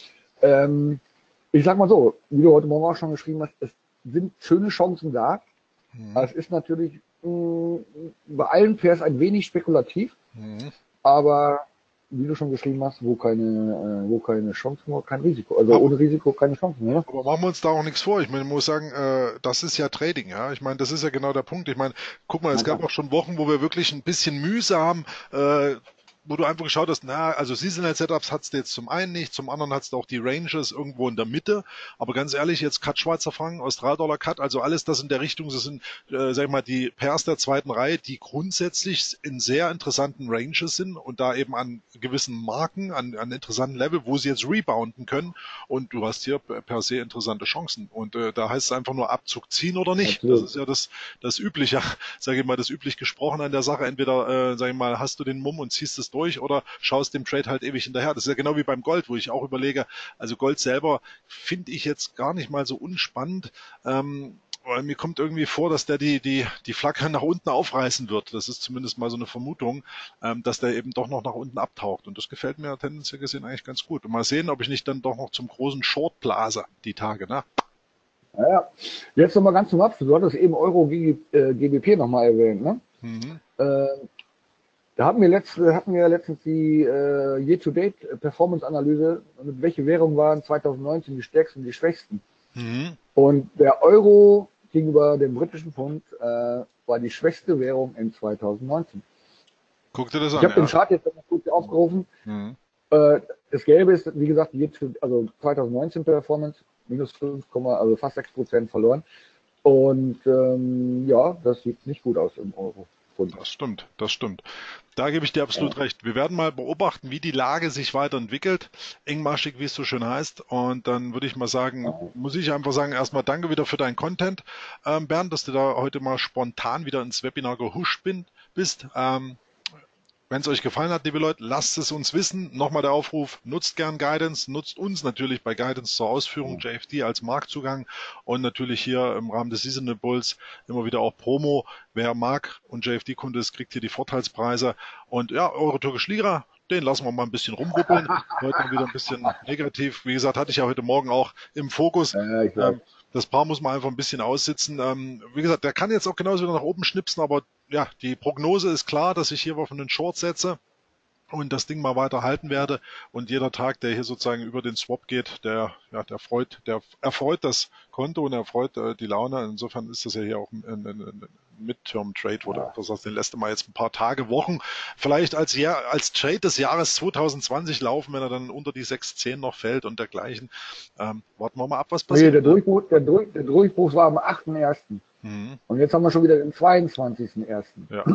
Ähm, ich sag mal so, wie du heute Morgen auch schon geschrieben hast, es sind schöne Chancen da. Mhm. Aber es ist natürlich mh, bei allen Pairs ein wenig spekulativ, Mhm. aber wie du schon geschrieben hast, wo keine, äh, wo keine Chancen, wo kein Risiko. Also Aber- ohne Risiko keine Chancen, ne? Aber machen wir uns da auch nichts vor. Ich meine, man muss sagen, äh, das ist ja Trading, ja. Ich meine, das ist ja genau der Punkt. Ich meine, guck mal, es gab auch schon Wochen, wo wir wirklich ein bisschen Mühe haben, äh, wo du einfach geschaut hast, na, also Seasonal Setups hat's jetzt zum einen nicht, zum anderen hat's auch die Ranges irgendwo in der Mitte. Aber ganz ehrlich, jetzt Cut Schweizer Franken, Australdollar Cut, also alles das in der Richtung, das sind, äh, sag ich mal, die Pairs der zweiten Reihe, die grundsätzlich in sehr interessanten Ranges sind und da eben an gewissen Marken, an, an interessanten Level, wo sie jetzt rebounden können. Und du hast hier per se interessante Chancen. Und äh, da heißt es einfach nur Abzug ziehen oder nicht. Absolut. Das ist ja das, das Übliche, sage ich mal, das üblich gesprochen an der Sache. Entweder, äh, sage ich mal, hast du den Mumm und ziehst es durch oder schaust dem Trade halt ewig hinterher. Das ist ja genau wie beim Gold, wo ich auch überlege, also Gold selber finde ich jetzt gar nicht mal so unspannend. Ähm, weil mir kommt irgendwie vor, dass der die, die, die Flagge nach unten aufreißen wird. Das ist zumindest mal so eine Vermutung, ähm, dass der eben doch noch nach unten abtaucht. Und das gefällt mir tendenziell gesehen eigentlich ganz gut. Und mal sehen, ob ich nicht dann doch noch zum großen Short blase, die Tage, ne? Naja, jetzt nochmal ganz zum Abschluss. Du hattest eben Euro G B P nochmal erwähnt, ne? Mhm. Äh, da hatten wir, letzte, hatten wir letztens die äh, Year-to-Date-Performance-Analyse, mit welche Währungen waren zwanzig neunzehn die stärksten und die schwächsten. Mhm. Und der Euro gegenüber dem britischen Pfund äh, war die schwächste Währung in zwanzig neunzehn. Guck dir das Ich an, habe den ja. Chart jetzt noch kurz aufgerufen. Mhm. Äh, das Gelbe ist, wie gesagt, die also zwanzig neunzehn Performance, minus fünf, also fast sechs Prozent verloren. Und ähm, ja, das sieht nicht gut aus im Euro. Das stimmt, das stimmt. Da gebe ich dir absolut recht. Wir werden mal beobachten, wie die Lage sich weiterentwickelt, engmaschig, wie es so schön heißt. Und dann würde ich mal sagen, muss ich einfach sagen, erstmal danke wieder für deinen Content, ähm, Bernd, dass du da heute mal spontan wieder ins Webinar gehuscht bin, bist. Ähm, wenn es euch gefallen hat, liebe Leute, lasst es uns wissen. Nochmal der Aufruf, nutzt gern Guidance, nutzt uns natürlich bei Guidance zur Ausführung, J F D als Marktzugang und natürlich hier im Rahmen des Seasonal Bulls immer wieder auch Promo. Wer mag und J F D-Kunde ist, kriegt hier die Vorteilspreise. Und ja, eure türkische Lira, den lassen wir mal ein bisschen rumruppeln. Heute mal wieder ein bisschen negativ. Wie gesagt, hatte ich ja heute Morgen auch im Fokus. Ja, ich weiß. Ähm, das Paar muss man einfach ein bisschen aussitzen. Ähm, wie gesagt, der kann jetzt auch genauso wieder nach oben schnipsen, aber ja, die Prognose ist klar, dass ich hier auf einen Short setze und das Ding mal weiter halten werde. Und jeder Tag, der hier sozusagen über den Swap geht, der, ja, der freut, der erfreut das Konto und erfreut äh, die Laune. Insofern ist das ja hier auch ein, ein, ein Midterm-Trade, wo ja. du sagst, den lässt du mal jetzt ein paar Tage, Wochen, vielleicht als, Jahr, als Trade des Jahres zwanzig zwanzig laufen, wenn er dann unter die sechs Komma zehn noch fällt und dergleichen. Ähm, warten wir mal ab, was passiert. Nee, der, Durchbruch, der, Durch, der Durchbruch war am achten ersten Mhm. Und jetzt haben wir schon wieder den zweiundzwanzigsten ersten Ja.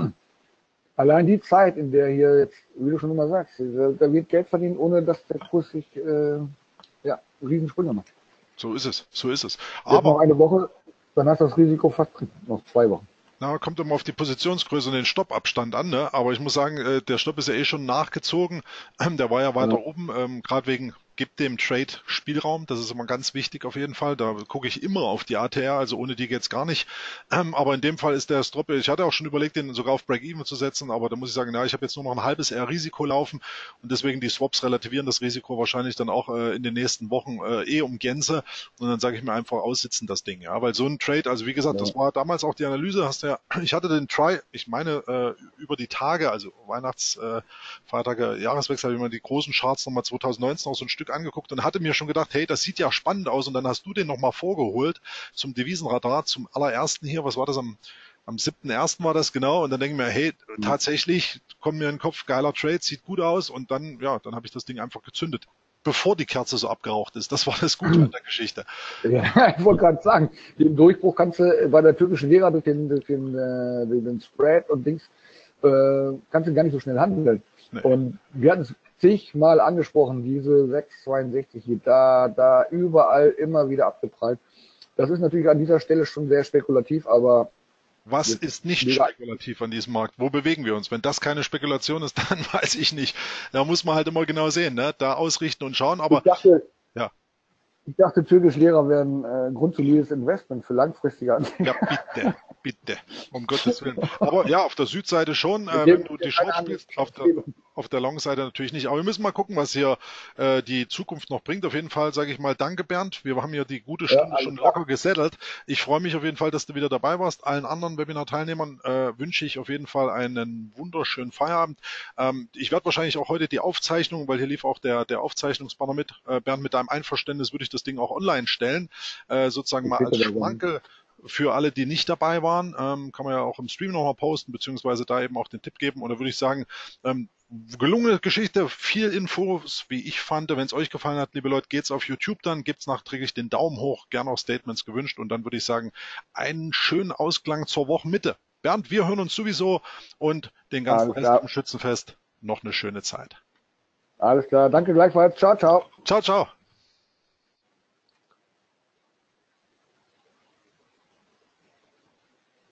Allein die Zeit, in der hier jetzt, wie du schon immer sagst, da wird Geld verdient, ohne dass der Kurs sich äh, ja, Riesensprünge macht. So ist es, so ist es. Aber Aber noch eine Woche, dann hast du das Risiko fast drin. Noch zwei Wochen. Na, kommt immer auf die Positionsgröße und den Stoppabstand an, ne? Aber ich muss sagen, äh, der Stopp ist ja eh schon nachgezogen. Der war ja weiter ja. oben, ähm, gerade wegen gibt dem Trade Spielraum. Das ist immer ganz wichtig auf jeden Fall. Da gucke ich immer auf die A T R, also ohne die geht's gar nicht. Ähm, aber in dem Fall ist der Stop, ich hatte auch schon überlegt, den sogar auf Break-Even zu setzen, aber da muss ich sagen, na, ich habe jetzt nur noch ein halbes R Risiko laufen und deswegen die Swaps relativieren das Risiko wahrscheinlich dann auch äh, in den nächsten Wochen äh, eh um Gänze und dann sage ich mir einfach aussitzen das Ding, ja, weil so ein Trade, also wie gesagt, ja. das war damals auch die Analyse, hast du ja, ich hatte den Try, ich meine äh, über die Tage, also Weihnachtsfeiertage, äh, Jahreswechsel, habe ich mir die großen Charts nochmal zwanzig neunzehn auch so ein Stück angeguckt und hatte mir schon gedacht, hey, das sieht ja spannend aus und dann hast du den nochmal vorgeholt zum Devisenradar, zum allerersten hier, was war das am Am siebten ersten war das genau und dann denke ich mir, hey, tatsächlich kommt mir in den Kopf, geiler Trade, sieht gut aus und dann, ja, dann habe ich das Ding einfach gezündet, bevor die Kerze so abgeraucht ist. Das war das Gute an der Geschichte. Ja, ich wollte gerade sagen, den Durchbruch kannst du bei der türkischen Lira durch den, durch den, äh, durch den Spread und Dings, äh, kannst du gar nicht so schnell handeln. Nee. Und wir hatten es zigmal angesprochen, diese sechs Komma zweiundsechzig hier, da, da überall immer wieder abgeprallt. Das ist natürlich an dieser Stelle schon sehr spekulativ, aber was ist nicht spekulativ an diesem Markt? Wo bewegen wir uns? Wenn das keine Spekulation ist, dann weiß ich nicht. Da muss man halt immer genau sehen, ne? Da ausrichten und schauen. Aber ich dachte, ja. ich dachte türkische Lehrer wären äh, grundsolides Investment für langfristige Anleger. Ja, bitte, bitte, um Gottes Willen. Aber ja, auf der Südseite schon, äh, wenn du die Short spielst, auf der, auf der Long-Seite natürlich nicht. Aber wir müssen mal gucken, was hier äh, die Zukunft noch bringt. Auf jeden Fall sage ich mal danke, Bernd. Wir haben hier die gute Stunde ja, schon locker gesettelt. Ich freue mich auf jeden Fall, dass du wieder dabei warst. Allen anderen Webinar-Teilnehmern äh, wünsche ich auf jeden Fall einen wunderschönen Feierabend. Ähm, ich werde wahrscheinlich auch heute die Aufzeichnung, weil hier lief auch der, der Aufzeichnungsbanner mit. Äh, Bernd, mit deinem Einverständnis würde ich das Ding auch online stellen, äh, sozusagen mal als Schmankel. Für alle, die nicht dabei waren, ähm, kann man ja auch im Stream nochmal posten, beziehungsweise da eben auch den Tipp geben. Und da würde ich sagen, ähm, gelungene Geschichte, viel Infos, wie ich fand. Wenn es euch gefallen hat, liebe Leute, geht's auf YouTube dann, gibt's nachträglich den Daumen hoch, gerne auch Statements gewünscht. Und dann würde ich sagen, einen schönen Ausklang zur Wochenmitte. Bernd, wir hören uns sowieso und den ganzen Rest im Schützenfest noch eine schöne Zeit. Alles klar, danke gleichfalls. Ciao, ciao. Ciao, ciao.